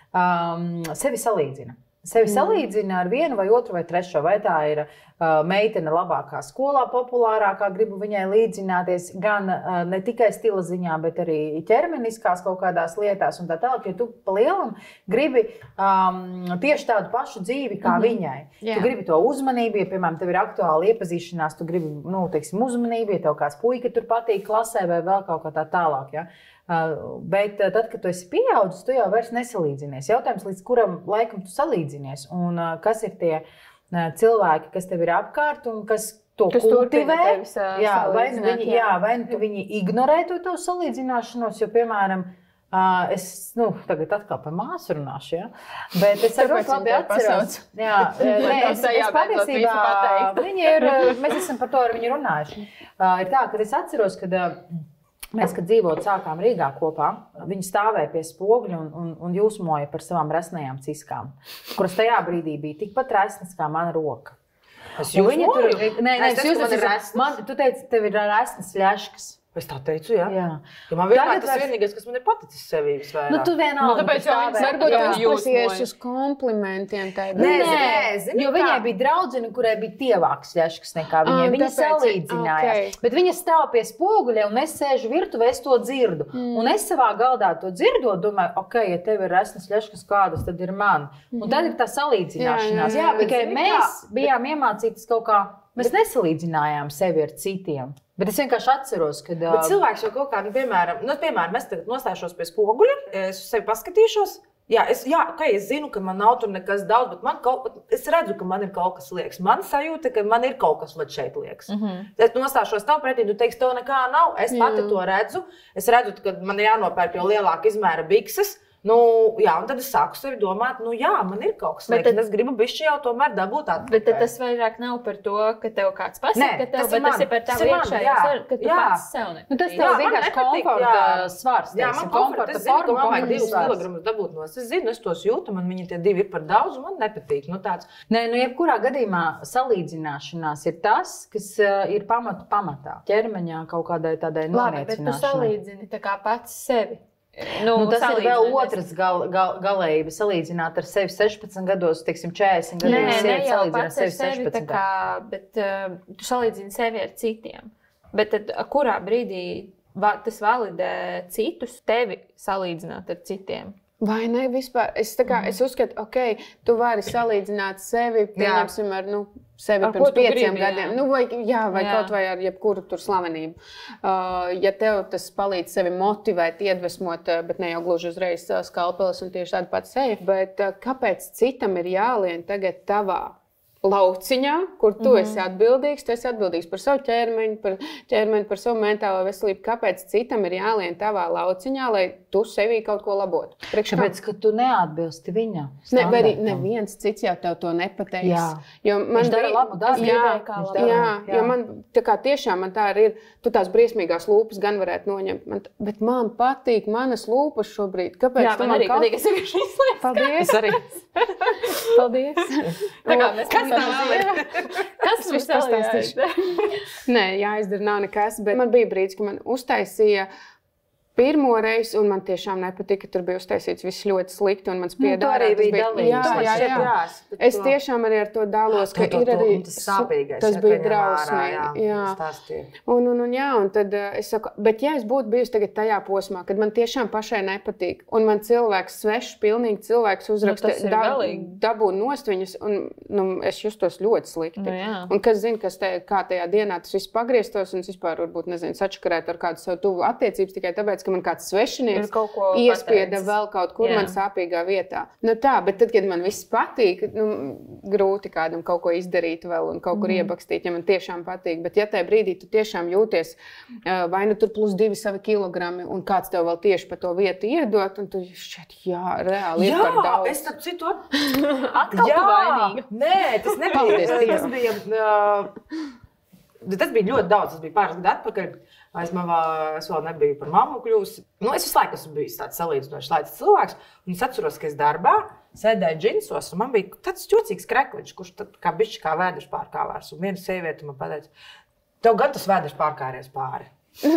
um, sevi salīdzina. Sevi salīdzina ar vienu vai otru vai trešo. Vai tā ir uh, meitene labākā skolā, populārākā, gribu viņai līdzināties gan uh, ne tikai stila ziņā, bet arī ķermeniskās kaut kādās lietās. Un tā tālāk, jo tu pa lielam gribi um, tieši tādu pašu dzīvi kā mm-hmm. viņai. Jā. Tu gribi to uzmanību, ja, piemēram, tev ir aktuāla iepazīšanās, tu gribi, nu, teiksim, uzmanību, ja tev kāds puika tur patīk klasē vai vēl kaut kā tā tālāk. Ja? Uh, bet uh, tad, kad tu esi pieaudzis, tu jau vairs nesalīdzinies. Jautājums, līdz kuram laikam tu salīdzinies? Un uh, kas ir tie uh, cilvēki, kas tev ir apkārt un kas to Kas kultivē? turpina tevi sa- Jā, vai nu salīdzināt, viņi, jā. jā, vai nu tu viņi ignorē to tavu salīdzināšanos, jo, piemēram, uh, es nu, tagad atkal par māsu runāšu, ja? Bet es Tāpēc ļoti labi viņa tevi atceros. Jā, nē, es, es patiesībā, viņi ir, mēs esam par to ar viņu runājuši. Uh, ir tā, ka es atceros, kad uh, mēs, kad dzīvot sākām Rīgā kopā, viņi stāvēja pie spoguļa un, un, un jūsmoja par savām resnajām ciskām, kuras tajā brīdī bija tikpat resnas kā mana roka. Es Un viņi tur, jūsmoju? nē, nē, Es es teicu, jūs man ir esat, resnas. man, tu teici, tev ir resnas ļaškas. Es tā teicu, jā. Jā. Jo man vienmēr Tagad tas vairs- vienīgais, kas man ir paticis sevī visvairāk. Nu, tu vienalga. Nu, tāpēc tu jau stāvēji. viņas varbūt Jā. jūs jūsmoja. pasies uz komplimentiem. tādā. Nē, Nē, nē, zini jo kā? viņai bija draudzene, kurai bija tievāks ļaškas nekā viņai. Ah, Viņa tāpēc- salīdzinājās. ok. Bet viņa stāv pie spoguļa, un es sēžu virtuvē, es to dzirdu. Mm. Un es savā galdā to dzirdot, domāju, ok, ja tev ir resnas ļaškas kādas, tad ir man. Un tad ir tā salīdzināšanās. Jā, jā, Jā, jā, tikai zini mēs kā? bijām iemācītas kaut kā, mēs nesalīdzinājām sevi ar citiem. Bet es vienkārši atceros, ka. Bet cilvēks jau kaut kādā, nu, piemēram, nu, piemēram, es tagad nostāšos pie spoguļa, es uz sevi paskatīšos. Jā, es, jā okay, es zinu, ka man nav tur nekas daudz, bet man kaut, es redzu, ka man ir kaut kas liekas. Man sajūta, ka man ir kaut kas šeit liekas. Mm -hmm. Es nostāšos tev pretī, tu teiksi, tev nekā nav. Es Jā. pati to redzu. Es redzu, ka man ir jānopērk jau lielāka izmēra bikses. Nu, jā, un tad es sāku sevi domāt, nu jā, man ir kaut kas Bet liekas. tad- Es gribu bišķi jau tomēr dabūt atpakaļ. Bet tad tas vairāk nav par to, ka tev kāds pasaka, Nē, ka tev, tas ir bet tas man. ir par Tas tavu ir man, iekšējo jā. svaru, ka tu Jā. pats sev nepatīk. Nu, tas Jā, tev man vienkārši nepatīk, komforta jā. svars. Jā, man teiksim, komforta. Es zinu, ka man vajag divus svars. kilogramus dabūt no. Es zinu, es tos jūtu, man viņi tie divi ir par daudz, un man nepatīk. Nu, tāds. Nē, nu, jebkurā gadījumā salīdzināšanās ir tas, kas uh, ir pamatu pamatā. Ķermeņā kaut kādai tādai Labi, bet tu noniecināšanai. salīdzini tā kā pats sevi. Nu, Nu, tas ir vēl salīdzini. otrs gal, gal, galējība. Salīdzināt ar sevi sešpadsmit gados, teiksim, četrdesmit Nē, gados. nē, ne sieviete jau salīdzina ar pats ar sevi sevi, tā sešpadsmit. kā, bet uh, tu salīdzini sevi ar citiem. Bet tad, a, kurā brīdī va, tas validē citus, tevi salīdzināt ar citiem? Vai ne vispār? Es, tā kā, es uzskatu, ok, tu vari salīdzināt sevi, piemēram, ar nu, sevi Ar ko pirms tu pieciem gribi, gadiem. jā. Nu, vai, jā, vai Jā. kaut vai ar jebkuru tur slavenību. Uh, ja tev tas palīdz sevi motivēt, iedvesmot, uh, bet ne jau gluži uzreiz uh, skalpeles un tieši tāda pati seja, bet uh, kāpēc citam ir jālien tagad tavā lauciņā, kur tu Mhm. esi atbildīgs, tu esi atbildīgs par savu ķermeni, par ķermeni, par savu mentālo veselību. Kāpēc citam ir jālien tavā lauciņā, lai tu sevī kaut ko labotu? Priekš kā? Tāpēc, ka tu neatbilsti viņa Ne, vai arī standartam. neviens cits jau tev to nepateiks. Jā. Jo man Viņš dara bija- labu darbu. Jā, gribēja kā viņš labu dara- jā, darbu, jā. jo man tā kā tiešām man tā arī ir. Tu tās briesmīgās lūpas gan varētu noņemt, man, t- bet man patīk manas lūpas šobrīd. Kāpēc Jā, tu man arī kaut- patīk, es vienkārši izslēdzu. Paldies! Es arī. Paldies! Tā kā mēs Kas tā vēl ir? Kas Es mums visu pastāstīšu. jāizdara? Nē, jāizdara nav nekas, bet man bija brīdis, ka man uztaisīja pirmo reizi, un man tiešām nepatika, ka tur bija uztaisīts viss ļoti slikti, un mans Nu, tu piedārā. arī biji dalīts. Jā, Tu jā, šeit jā. Es tiešām arī ar to dalos, ka to, ir to, arī un tas sāpīgais. tas ja, bija ka ņem ārā, drausmīgi. Jā. stāstīja. Un, un, un, jā, un tad uh, es saku, bet ja es būtu bijusi tagad tajā posmā, kad man tiešām pašai nepatīk, un man cilvēks, svešs, pilnīgi cilvēks uzraksta, tas ir galīgi. dabū nost viņas, un nu, es justos ļoti slikti. Nu, jā. Un kas zina, kas te, kā tajā dienā tas viss pagrieztos, un es vispār varbūt, nezinu, sačakarēt ar kādu savu tuvu attiecības tikai tāpēc, ka man kāds svešinieks Ir kaut ko iespieda pateicis. vēl kaut kur Jā. man sāpīgā vietā. Nu tā, bet tad, kad man viss patīk, nu, grūti kādam kaut ko izdarīt vēl un kaut kur Mhm. iebakstīt, ja man tiešām patīk. Bet ja tajā brīdī tu tiešām jūties, ā, vai nu tur plus divi savi kilogrami, un kāds tev vēl tieši pa to vietu iedot, un tu šķiet, jā, reāli ir par Jā, daudz. es starp citu Atkal tu vainīga. Nē, tas nebija. Paldies tas Dievam. bija, uh, tas bija ļoti daudz. Tas bija pāris gadu atpakaļ. Es, vēl, es vēl nebiju par mammu kļuvusi. Nu, es visu laiku esmu bijis tāds salīdzinoši laids cilvēks. Un es atceros, ka es darbā sēdēju džinsos, un man bija tāds jocīgs krekliņš, kurš tad, kā bišķi kā vēders pārkāvās. Un viena sieviete man pateica, tev gan tas vēders pārkāries pāri.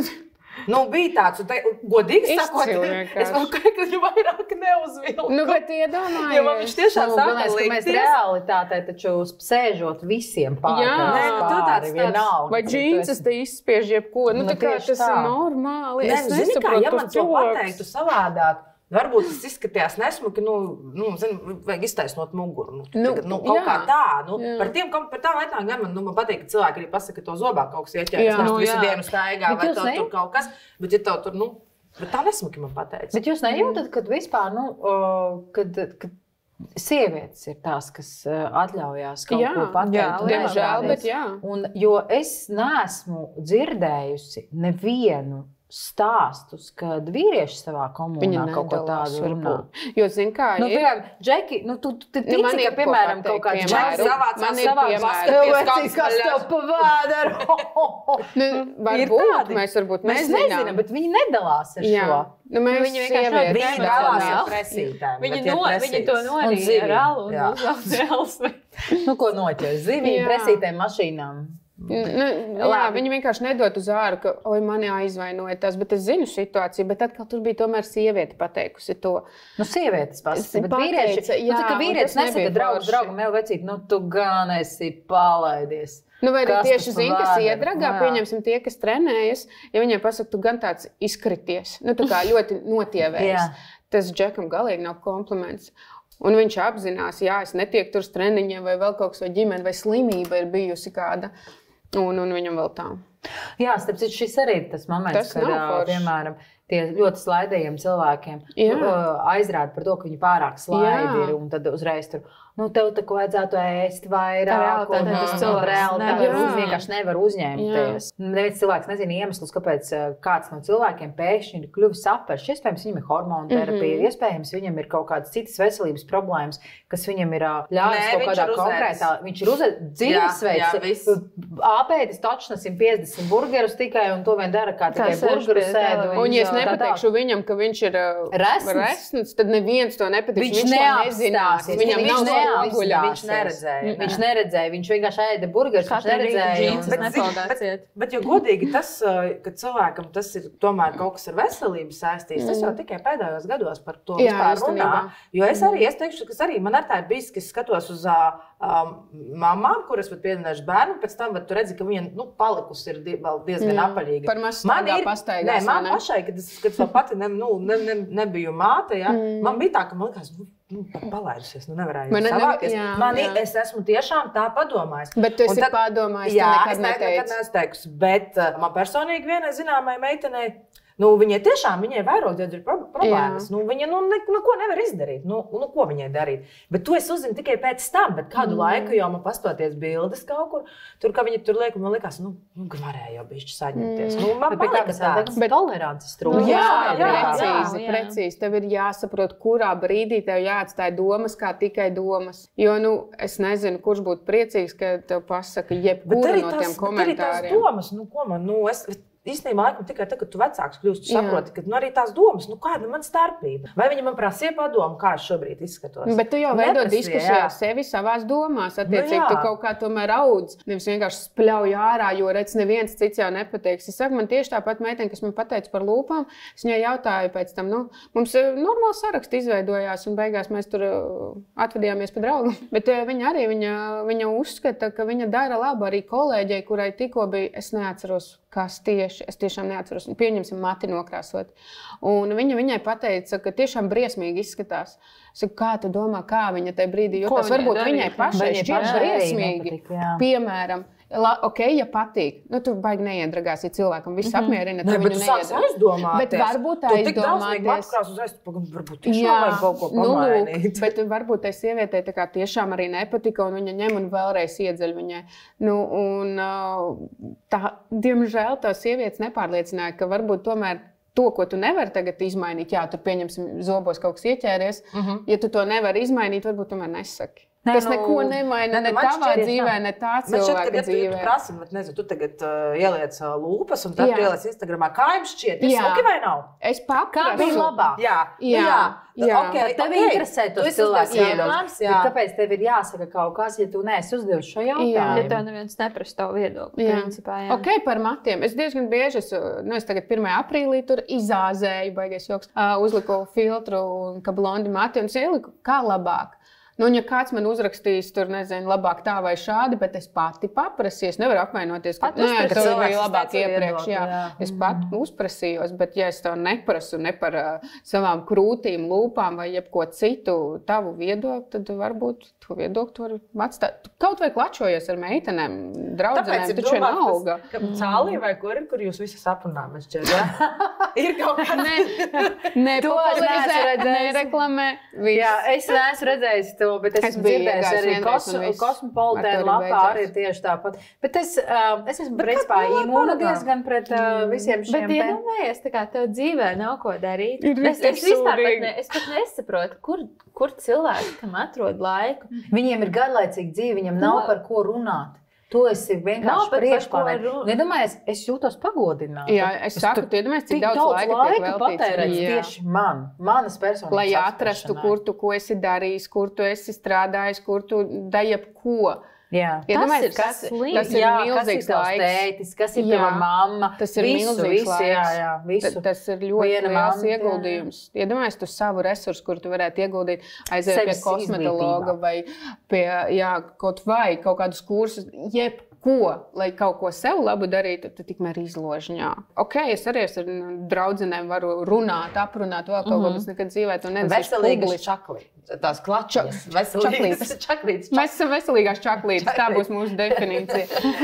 Nu, bija tāds, un te, godīgi sakot, Izcili es vienkārši. vēl krekliņu vairāk neuzvilku. Nu, bet iedomājies. Jo man viņš tiešām Nu, sāka galvenais, ka mēs likties. realitātē taču sēžot visiem pāri. Jā. Nē, nu, tu tāds- tāds- vienalga. Vai cik tu džīnsas esi- te izspiež jebko? Nu, Nu, tā kā tieši tas tā. ir normāli. Nē, Es nu, zini, kā, nesaprotu, ja man tas to cilvēks- pateiktu savādāk, varbūt tas izskatījās nesmuki, nu, nu zini, vajag iztaisnot muguru. Nu, Nu, tagad, nu, kaut jā. kā tā. Nu, Jā. par, tiem, kom- par tām lietām gan man, nu, man patīk, ka cilvēki arī pasaka, ka to zobā kaut kas ieķēries. Jā. Tas Nu, visu jā. dienu staigā, Bet vai jūs tev ne- tur kaut kas. Bet, ja tev tur, nu, bet tā nesmuki man pateica. Bet jūs nejūtat, ka vispār, nu, o, kad, kad sievietes ir tās, kas uh, atļaujās kaut Jā, ko pateikt? jā, un Diemžēl, aizrādīt? bet jā. Un, jo es neesmu dzirdējusi nevienu stāstus, kad vīrieši savā komunā Viņa kaut ko nedalās, tādu runā. varbūt. Jo, zini, kā Nu, ir. piemēram, Džeki, nu, tu, tu, tu tici, man ka, ir ko piemēram, pateikt, kaut kāds piemēram. Džeks savācās Man ir savā piemēri. paskaties, Cilvēks, kas tev pavādara. Nu, varbūt tādi. mēs varbūt Mēs nezinām. nezinām, bet viņi nedalās ar Jā. šo. Nu, mēs Viņi vienkārši sievietes ļoti Viņi emocionāli. dalās dalās. ar presītēm. Viņi, bet ir no, viņi to presītes. norīja zivīm. ar alu un Jā. uzvelk elsni. Nu, ko noķer? Zivīm, Jā. presītēm, mašīnām. Nu, jā, Labi. viņi vienkārši nedod uz ārā, ka, oi, mani aizvainoja tas, bet es zinu situāciju, bet atkal tur bija tomēr sieviete pateikusi to. Nu, sievietes pasaka, bet Pateica, vīrieši, nu, jā, tā kā un vīrietis tas nesaka, nebija draugs, forši. draugu, vēl vecīt, nu, tu gan esi palaidies. Nu, vai arī Kas tieši tas zina, kas vēdera? iedragā, Jā. pieņemsim tie, kas trenējas, ja viņiem pasaka, tu gan tāds izkrities, nu, tā kā ļoti notievējis. Jā. Tas Džekam galīgi nav kompliments. Un viņš apzinās, jā, es netieku tur uz treniņiem, vai vēl kaut kas, vai ģimene, vai slimība ir bijusi kāda. Un, un viņam vēl tā. Jā, starp citu, šis arī ir tas moments, Tas kad, nav ā, forši. piemēram, tie ļoti slaidējiem cilvēkiem Jā. ā, aizrāda par to, ka viņi pārāk slaidi Jā. ir, un tad uzreiz tur, nu, tev tā, ko vajadzētu ēst vairāk, realitāte un tas un cilvēks realitāte nevar. uz- vienkārši nevar uzņemties. Neviens cilvēks nezina iemeslus, kāpēc ā, kāds no cilvēkiem pēkšņi ir kļuvis aperšs. Iespējams, viņam ir hormonu terapija, Mhm. iespējams, viņam ir kaut kādas citas veselības problēmas, kas viņam ir ā, ļāvis Nē, kaut viņš kādā ir uzēdis. konkrētā, viņš ir uzēdis Jā, jā, viss. dzīvesveids. Āpēdis taču simt piecdesmit burgerus tikai, un to vien dara, kā tikai sēž burgeru pie sēd. televīzijas. Un, ja es tā nepateikšu viņam, ka viņš ir uh, Resns? resns, tad neviens to nepateiks. Viņš to nezinās. neapstāsies. Viņam Viņš nav neapguļās. spoguļā. Viņš neredzēja. Viņš neredzēja, viņš vienkārši ēda burgerus, viņš Katru rītu neredzēja. džīnsus un- Bet, nepaldāciet. bet, ja godīgi tas, uh, ka cilvēkam tas ir tomēr kaut kas ar veselību saistīts, tas jau tikai pēdējos gados par to Jā, vispār īstenībā. runā. Jo es arī, es teikšu, ka arī man ar tā ir bijis, ka es skatos uz uh, um, mamām, kuras pat piedzinējuši bērnu, pēc tam, bet tu redzi, ka viņa, nu, palikusi ir die, vēl diezgan Jā. apaļīga. Par maz Man staigā ir, pastaigās, nē, vai man ne? pašai, kad es, kad es vēl pati ne, nu, ne, ne, nebiju māte, ja, mm. man bija tā, ka man likās, nu, nu palaidusies, nu nevarēju Man ne- savākties. jā, Man, jā. es esmu tiešām tā padomājis. Bet tu Un esi tad- padomājis, tu Jā, nekad es ne- nekad neteici. neesmu teikusi, bet uh, man personīgi vienai zināmai meitenei Nu, viņai tiešām viņai vairāk dzirdēt problēmas. Nu, viņa nu, neko nevar izdarīt. Nu, nu, ko viņai darīt? Bet to es uzzinu tikai pēc tam. Bet kādu mm. laiku jau man pastoties bildes kaut kur, tur, ka viņa tur liek, un man likās, nu, nu varēja jau bišķi saņemties. Mm. Nu, man palika tāds. Bet tolerances trūkums. Jā, jā, jā, precīzi, jā. precīzi. Tev ir jāsaprot, kurā brīdī tev jāatstāj domas, kā tikai domas. Jo, nu, es nezinu, kurš būtu priecīgs, ka tev pasaka jebkura no tiem komentāriem. Domas, nu, ko man, nu, es īstenībā laikam tikai tad, kad tu vecāks kļūst, tu saproti, ka nu, arī tās domas, nu, kāda man starpība. Vai viņa man prasīja padomu, kā es šobrīd izskatos? Bet tu jau veido diskusiju ar sevi savās domās, attiecīgi, nu, tu kaut kā tomēr audz, nevis vienkārši spļauj ārā, jo redz neviens cits jau nepateiks. Es saku, man tieši tāpat meitene, kas man pateica par lūpām, es viņai jautāju pēc tam, nu, mums normāli saraksti izveidojās un beigās mēs tur atvedījāmies pa draugu. Bet viņa arī, viņa, viņa uzskata, ka viņa dara labu arī kolēģei, kurai tikko bija, es neatceros, kas tieši, es tiešām neatceros, pieņemsim mati nokrāsot. Un viņa viņai pateica, ka tiešām briesmīgi izskatās. Es saku, kā tu domā, kā viņa tajā brīdī jutās? Varbūt darīt? Viņai pašai šķiet briesmīgi, nepatika, piemēram. La, ok, ja patīk, nu tu baigi neiedragās, ja cilvēkam viss mm-hmm. apmierina, tad viņu neiedragās. Bet varbūt aizdomāties. Varbūt tiešām vajag kaut ko pamainīt. Nu, bet varbūt tai sievietei tā kā tiešām arī nepatika, un viņa ņem un vēlreiz iedzeļ viņai. Nu, un tā, diemžēl, tā sievietes nepārliecināja, ka varbūt tomēr to, ko tu nevari tagad izmainīt, jā, tu pieņemsim zobos kaut kas ieķēries, mm-hmm. ja tu to nevari izmainīt, varbūt tomēr nesaki. Ne, Tas nu, neko nemaina, ne, ne tavā šķiet, dzīvē, ne tā cilvēka šķiet, dzīvē. Ja tu prasi, bet nezinu, tu tagad uh, ieliec uh, lūpas un tad tu ieliec Instagramā. Kā jums šķiet? Tas ok vai nav? Es paprasu. Kā bija labāk? Jā. Jā. Jā. Jā. Okay, tev okay. interesē tos cilvēks jautājums. Kāpēc tev ir jāsaka kaut kas, ja tu neesi uzdevusi šo jautājumu? Jā. Ja tev neviens neprasa tavu viedokli, principā, jā. Ok, par matiem. Es diezgan bieži, es, nu, es tagad pirmajā aprīlī tur izāzēju, baigais joks, uh, uzliku filtru, ka blondi mati un es ieliku, kā labāk. Nu, ja kāds man uzrakstīs, tur nezinu, labāk tā vai šādi, bet es pati paprasīju. Es nevaru apvainoties, ka nē, tas bija labāk iepriekš. Jā. Jā. Es pat uzprasījos, bet ja es tev neprasu ne par uh, savām krūtīm, lūpām vai jebko citu tavu viedokli, tad varbūt to viedokli var atstāt. Kaut vai klačojies ar meitenēm, draudzenēm, taču ir auga. Ka cālī vai kur, kur jūs visi saprunāmies šķiet, jā? Ir kaut kāds... Ne, ne popularizē, nereklamē. Jā, es neesmu redzējis to. Bet es, es dzirdēju arī Kosmopolitēna lapā arī tieši tāpat. Bet es, uh, es esmu principā imūna diezgan pret uh, visiem šiem. Bet iedomājies, tā kā tev dzīvē nav ko darīt. Es, es vispār pat, ne, es pat nesaprotu, kur, kur cilvēki tam atrod laiku. Viņiem ir garlaicīga dzīve, viņam nav par ko runāt. To esi vienkārši priekšplānā. Iedomājies, es jūtos pagodināta. Jā, es saku, tu iedomājies, cik daudz laika tiek veltīts tieši man, manas personības lai atrastu, kur tu ko esi darījis, kur tu esi strādājis, kur tu dajab ko. Jā. Tas ir, kas, tas ir jā, milzīgs kas ir tētis, kas ir tava mamma. Tas ir visu, milzīgs visu, laiks. Jā, jā, visu. Tas ir ļoti Viena liels mamma, ieguldījums. Iedomājies, tu savu resursu, kur tu varētu ieguldīt, aiziet pie kosmetologa vai pie, jā, kaut vai kaut kādus kursus, jeb ko, lai kaut ko sev labu darītu, tad tikmēr izložņā. Ok, es arī ar draudzenēm varu runāt, aprunāt vēl kaut ko, mm-hmm. bet nekad dzīvē to nedzīšu Veselīgas čaklītes. Tās klačas. Veselīgas čaklītes. Mēs esam veselīgās čaklītes. Tā būs mūsu definīcija.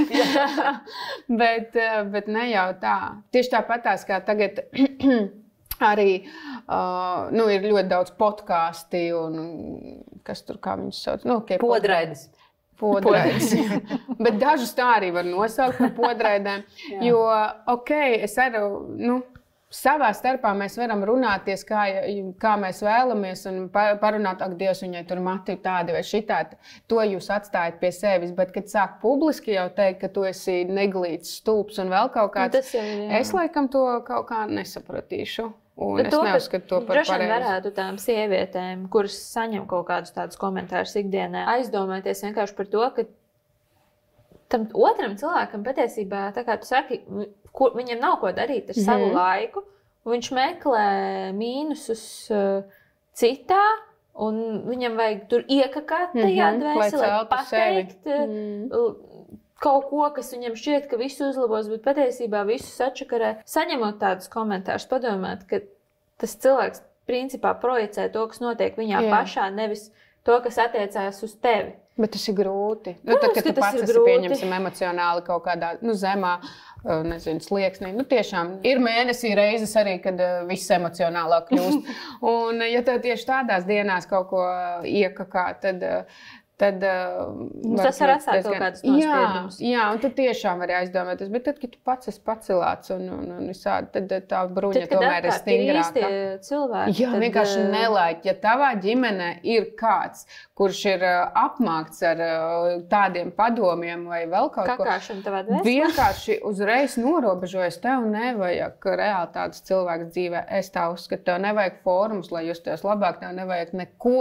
bet, bet ne jau tā. Tieši tāpatās, kā tagad arī uh, nu, ir ļoti daudz podkāsti un kas tur, kā viņus sauc? Nu, okay, Podraides. Podraides. Bet dažus tā arī var nosaukt par podraidēm. Jo, ok, es arī, nu, savā starpā mēs varam runāties, kā, kā mēs vēlamies un parunāt, ak, Dievs, viņai tur mati tādi vai šitādi. To jūs atstājat pie sevis, bet, kad sāk publiski jau teikt, ka tu esi neglīts, stulbs un vēl kaut kāds, jau, es laikam to kaut kā nesapratīšu. Un bet es to, neuzskatu to par pareizi. Varētu tām sievietēm, kuras saņem kaut kādus tādus komentārus ikdienā, aizdomāties vienkārši par to, ka tam otram cilvēkam patiesībā, tā kā tu saki, kur, viņam nav ko darīt ar savu mm. laiku, un viņš meklē mīnusus uh, citā, un viņam vajag tur iekakāt tajā mm-hmm, dvēselē, pateikt mm. kaut ko, kas viņam šķiet, ka visu uzlabos, bet patiesībā visu sačakarē. Saņemot tādus komentārus, padomāt, ka tas cilvēks principā projicē to, kas notiek viņā Jā. pašā, nevis to, kas attiecās uz tevi. Bet tas ir grūti. Nu, tad, kad tu pats esi pieņemsim emocionāli kaut kādā nu, zemā, nezinu, slieksnī. Nu, tiešām ir mēnesī reizes arī, kad viss emocionālāk kļūst. Un, ja tev tieši tādās dienās kaut ko iekakā, tad... Tad, uh, tas var atstāt kaut kādus nospiedumus. Jā, jā, un tu tiešām vari aizdomāties. Bet tad, kad tu pats esi pacelāts un, un, un visādi, tad tā bruņa tad, tomēr ir stingrāka. Cilvēki, jā, tad, vienkārši nelaiķi. Ja tavā ģimenē ir kāds, kurš ir uh, apmākts ar uh, tādiem padomiem vai vēl kaut ko, vienkārši uzreiz norobežojas. Tev nevajag reāli tādus cilvēkus dzīvē. Es tā uzskatu, tev nevajag fórumus, lai justos labāk, tev nevajag neko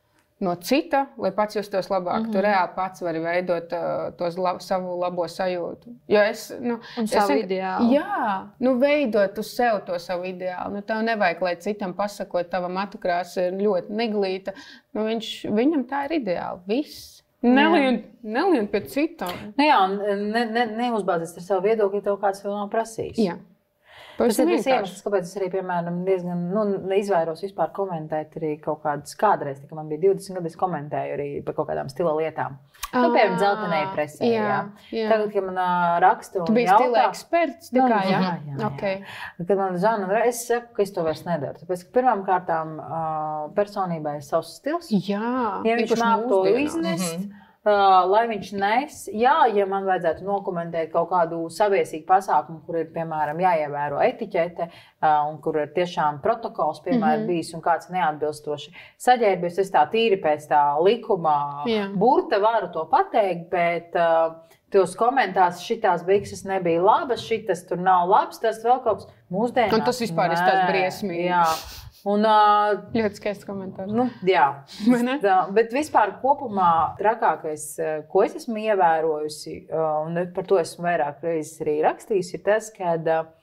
no cita, lai pats justos labāk. Mm-hmm. Tu reāli pats vari veidot uh, tos lab, savu labo sajūtu. Jo es, nu, un es savu vien, ideālu. Jā, nu veidot uz sev to savu ideālu. Nu, tev nevajag, lai citam pasakot, tava matukrāsa ir ļoti niglīta. Nu, viņš, viņam tā ir ideāli. Viss. Nelien, nelien pie citām. Nu jā, un ne, ne, neuzbāzies ar savu viedokli, ja tev kāds vēl nav prasījis. Jā. Tas ir tas iemesls, kāpēc es arī, piemēram, diezgan nu, izvairos vispār komentēt arī kaut kādas kādreiz, kad man bija divdesmit gadi, es komentēju arī par kaut kādām stila lietām. Nu, piemēram, dzeltenēji presē, jā, jā. jā. Tagad, kad man raksta un tu biji jautā... stila eksperts, tā kā, jā? Jā, jā, jā. Okay. Kad man Žana, es saku, ka es to vairs nedaru. Tāpēc, ka pirmām kārtām personībai ir savs stils. Jā, ja viņš māk to iznest, mm-hmm. Uh, lai viņš nes, jā, ja man vajadzētu nokomentēt kaut kādu saviesīgu pasākumu, kur ir, piemēram, jāievēro etiķete, uh, un kur ir tiešām protokols, piemēram, mm-hmm. bijis un kāds neatbilstoši saģērbies, es tā tīri pēc tā likuma jā. burta varu to pateikt, bet uh, tos komentās šitās bikses nebija labas, šitas tur nav labs, tas vēl kaut kas mūsdienās. Un tas vispār ir tas briesmīgi. Jā. Un, uh, ļoti skaists komentārs. Nu, jā, tā, bet vispār kopumā trakākais, ko es esmu ievērojusi, un par to esmu vairāk reizes arī rakstījis, ir tas, ka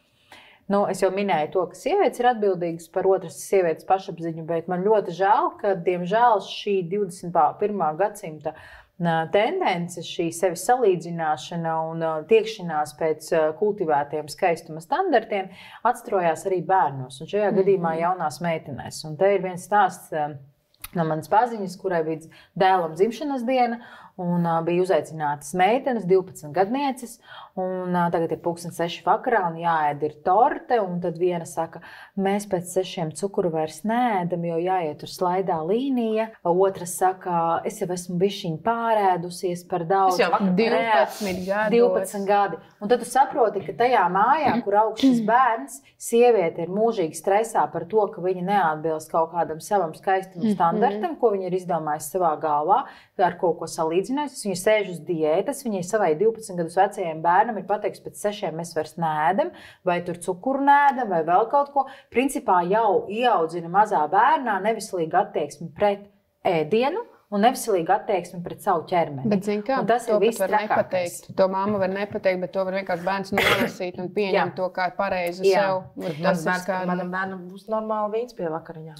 nu, es jau minēju to, ka sievietes ir atbildīgas par otras sievietes pašapziņu, bet man ļoti žēl, ka, diemžēl, šī divdesmit pirmā gadsimta tendence, šī sevis salīdzināšana un tiekšanās pēc kultivētiem skaistuma standartiem atstrojās arī bērnos, un šajā gadījumā jaunās meitenēs. Un te ir viens stāsts no manas paziņas, kurai bija dēlam dzimšanas diena, un uh, bija uzaicinātas meitenes, divpadsmit gadnieces, un uh, tagad ir pulksten seši vakarā, un jāēd ir torte, un tad viena saka, mēs pēc sešiem cukuru vairs neēdam, jo jāiet uz slaidā līnija. Otra saka, es jau esmu bišķiņ pārēdusies par daudz. Es jau vakar divpadsmit gados. divpadsmit gadi. Un tad tu saproti, ka tajā mājā, kur aug šis bērns, sieviete ir mūžīgi stresā par to, ka viņa neatbilst kaut kādam savam skaistuma standartam, ko viņa ir izdomājusi savā galvā, ar kaut ko salīdzinājusi. Viņa sēž uz diētas, viņai savai divpadsmit gadus vecajiem bērnam ir pateikts, pēc sešiem mēs vairs neēdam, vai tur cukuru neēdam, vai vēl kaut ko. Principā jau ieaudzina mazā bērnā neveselīgu attieksmi pret ēdienu un neveselīgu attieksmi pret savu ķermeni. Bet, zin kā, un tas to ir viss var trakākais. nepateikt. To mamma var nepateikt, bet to var vienkārši bērns nolasīt un pieņemt to kā pareizi sev. Tas ir kā... Manam bērnam būs normāli vīns pie vakariņām.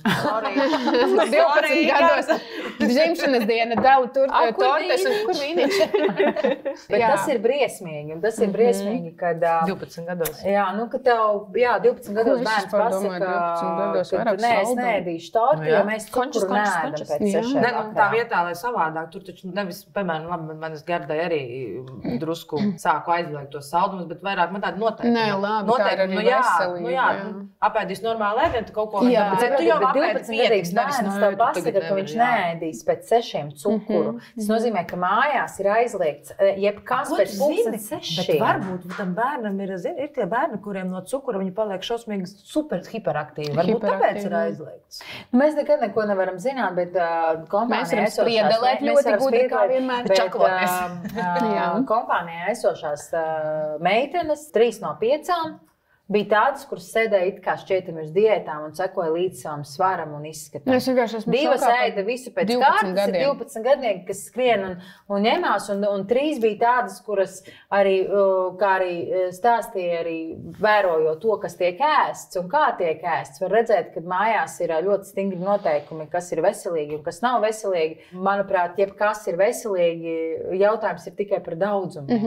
divpadsmit gados dzimšanas diena dala tur tortes un kur vīniņš. Bet jā. Tas ir briesmīgi. Un tas ir briesmīgi, kad... divpadsmit gados. Jā, nu, ka tev, jā, divpadsmit gados bērns pasaka, ka nē, es neēdīšu torti, jo mēs cukuru neēdam pēc sešiem vakarā. Vietā, lai savādāk, tur taču nevis, piemēram, labi, manas Gardai arī drusku sāku aizliegt tos saldumus, bet vairāk man tāda noteikti. Nē, labi, noteikti, tā ir arī nu, jā, veselība. Nu, jā, jā. Apēdīs normāli ēdienu, tu kaut ko... Jā, bet tu jau apēdi divpadsmitgadīgs bērns tev pasaka, ka viņš neēdīs pēc sešiem cukuru. Tas nozīmē, ka mājās ir aizliegts jebkas pēc pulksten sešiem. Bet varbūt tam bērnam ir, zini, ir tie bērni, kuriem no cukura viņi paliek šausmīgi super hiperaktīvi. Varbūt tāpēc ir aizliegts. Mēs nekad neko nevaram zināt, bet kompānija Spriedelēt ļoti gudri, kā vienmēr čakloties. Kompānijā esošās meitenes, trīs no piecām, bija tādas, kuras sēdēja it kā šķietami uz diētām un sekoja līdz savam svaram un izskatam. Es vienkārši esmu Divas ēda visu pēc kārtas, ir divpadsmit gadnieki, kas skrien un, un ņemās, un, un trīs bija tādas, kuras arī, kā arī stāstīja, arī vērojot to, kas tiek ēsts un kā tiek ēsts. Var redzēt, ka mājās ir ļoti stingri noteikumi, kas ir veselīgi un kas nav veselīgi. Manuprāt, jebkas ir veselīgi, jautājums ir tikai par daudzumu. Mm-hmm.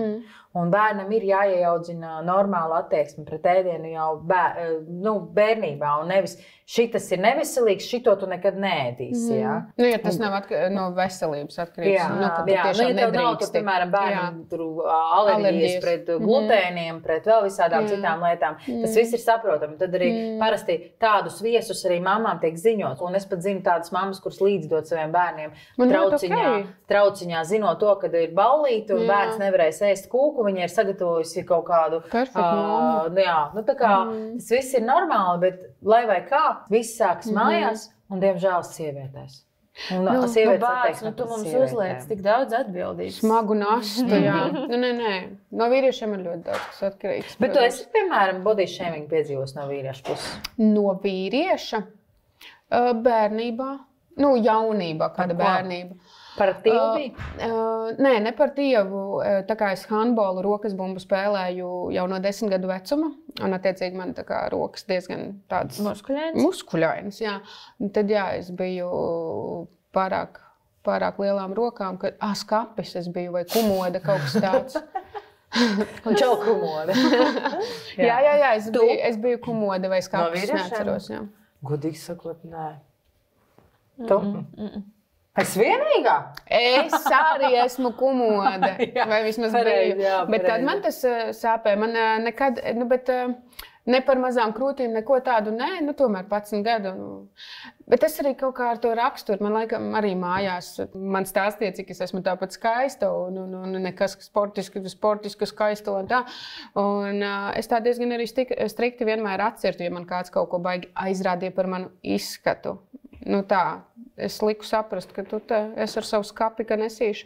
Un bērnam ir jāieaudzina normāla attieksme pret ēdienu jau bēr, nu, bērnībā. Un nevis šitas ir neveselīgs, šito tu nekad neēdīsi. Ja? Mm. Nu, ja tas nav atka, no veselības atkarīgs. Jā, nu, jā. Nu, ja tev nav, tu, piemēram, bērnam tur alerģijas, alerģijas pret glutēniem, mm. pret vēl visādām jā. Citām lietām. Mm. Tas viss ir saprotami. Tad arī mm. parasti tādus viesus arī mamām tiek ziņot. Un es pat zinu tādas mammas, kuras līdzdod saviem bērniem trauciņā, okay. trauciņā zinot to, kad ir ballīte un jā. Bērns nevarēs ēst kūku. Viņa ir sagatavojusi kaut kādu uh, jā, nu, tā kā mm. tas viss ir normāli, bet lai vai kā, viss sāks mm. mājās un, diemžēl, sievietēs. Un, nu, sievietes nu, bāc, nu, tu mums uzliec tik daudz atbildības. Smagu nastu, jā. nu, nē, nē. No vīriešiem ir ļoti daudz, kas atkarīgs. Bet tu esi, piemēram, body shaming piedzīvos no vīrieša puses? No vīrieša? Bērnībā. Nu, jaunībā, kāda bērnība. Par Dievu bija? Uh, uh, nē, ne par Dievu. Tā kā es handbolu rokas bumbu spēlēju jau no desmit gadu vecuma. Un, attiecīgi, man tā kā rokas diezgan tādas muskuļainas. Muskuļainas, jā. Un tad, jā, es biju pārāk, pārāk lielām rokām, ka, ah, skapis es biju vai kumoda, kaut kas tāds. Un čau kumoda. jā, jā, jā, es biju, es biju kumoda vai skapis, no neatceros, jā. Godīgi sakot, nē. Tu? Mm -mm. Es vienīgā? Es arī esmu kumoda. Vai vismaz pareizi, biju. Jā, bet tad man tas sāpēja. Man nekad, nu, bet ne par mazām krūtīm, neko tādu, nē, nu, tomēr padsmit gadu. Bet es arī kaut kā ar to raksturu. Man laikam arī mājās man stāstīja, cik es esmu tāpat skaista un, un, un nekas sportiski, sportiski skaista un tā. Un uh, es tā diezgan arī stik, strikti vienmēr atcertu, ja man kāds kaut ko baigi aizrādīja par manu izskatu. Nu tā, es liku saprast, ka tu te esi ar savu skapi, ka nesīšu.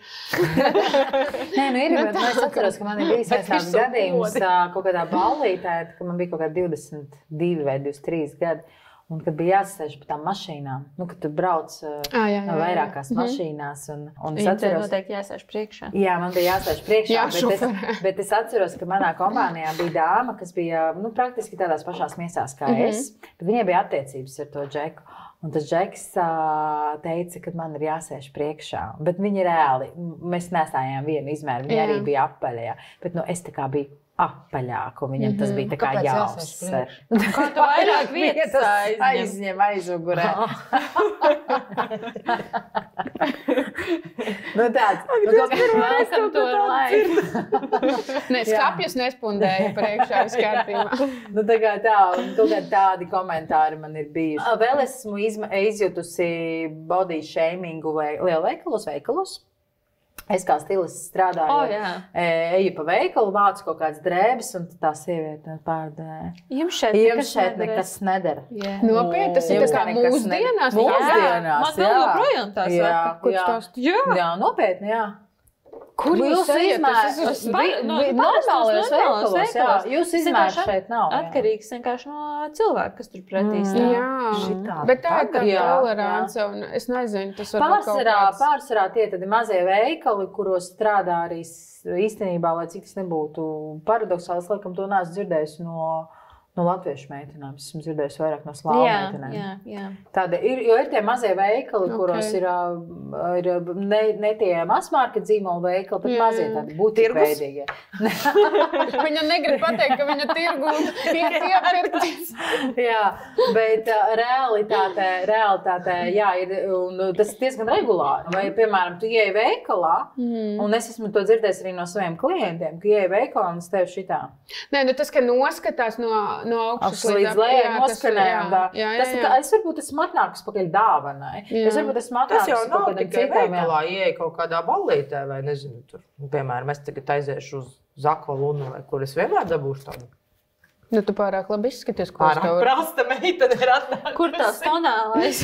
Nē, nu ir, bet es atceros, ka man ir bijis viens tāds gadījums kaut kādā ballītē, ka man bija kaut kā divdesmit divi vai divdesmit trīs gadi. Un kad bija jāsasēž pa tām mašīnām, nu, kad tu brauc ah, jā, jā, vairākās jā. mašīnās. Un, un es atceros, noteikti jāsēž priekšā. Jā, man bija jāsēž priekšā, jā, bet, es, bet es atceros, ka manā kompānijā bija dāma, kas bija nu, praktiski tādās pašās miesās kā mm-hmm. es. Bet viņai bija attiecības ar to džeku. Un tas džeks uh, teica, ka man ir jāsēž priekšā. Bet viņi reāli, mēs nesājām vienu izmēru, viņi jā. Arī bija apaļā. Bet nu, es tā kā biju apaļāk, un viņam mm-hmm. tas bija tā kā jāuzsver. Kā tu vairāk vietas aizņem? Aizņem aizugurē. nu tāds. Nu, kaut kā welcome to life. Nē, skapjus nespundēja priekšā uz kārtībā. nu tā kā tā, un kaut kā tādi komentāri man ir bijuši. Vēl esmu izma, izjutusi body shamingu vai lielveikalos, veikalos. Es kā stilists strādāju, oh, eju pa veikalu, vācu kaut kādas drēbes, un tā sieviete pārdēja. Jums šeit Jums šeit nekas nedara. Yeah. Nopietni, tas ir tā kā mūsdienās. Mūsdienās, man vēl joprojām tā saka. Kur tās? Jā. jā, nopietni, jā. Kur jūs ejat? Tas ir normālajos veikalos, jā. Jūs izmērs šeit nav. Atkarīgs vienkārši no cilvēka, kas tur pretī stāv. Jā, šitā. Bet tā ir tā tolerance, un es nezinu, tas var būt kaut kāds. Pārsvarā tie tad mazie veikali, kuros strādā arī īstenībā, lai cik tas nebūtu paradoxāli, es laikam to neesmu dzirdējusi no... No latviešu meitenēm. Es esmu dzirdējusi vairāk no slāvu jā, meitenēm. Jā, jā. Tāda ir, jo ir tie mazie veikali, okay. kuros ir, ir ne, ne tie masmārka dzīmola veikali, bet jā. Mazie tādi butikveidīgie. Viņa negrib pateikt, ka viņa tirgu ir iepirktis. jā, bet realitātē, realitātē, jā, ir, un tas diezgan regulāri. Vai, piemēram, tu ieej veikalā, mm. un es esmu to dzirdējis arī no saviem klientiem, ka ieej veikalā un es tev šitā. Nē, nu tas, ka noskatās no no augšas līdz, līdz lejai noskanējām. Jā, jā, jā, jā. Es varbūt esmu atnākus pakaļ dāvanai. Jā. Es varbūt esmu atnākus tas jau nav tikai veikalā, ieej kaut kādā ballītē vai nezinu tur. Piemēram, es tagad aiziešu uz Zako Lunu, vai kur es vienmēr dabūšu tādu. Nu, tu pārāk labi izskaties, ko es tev... Prasta meitene ir atnākusi. Kur tās tonālais?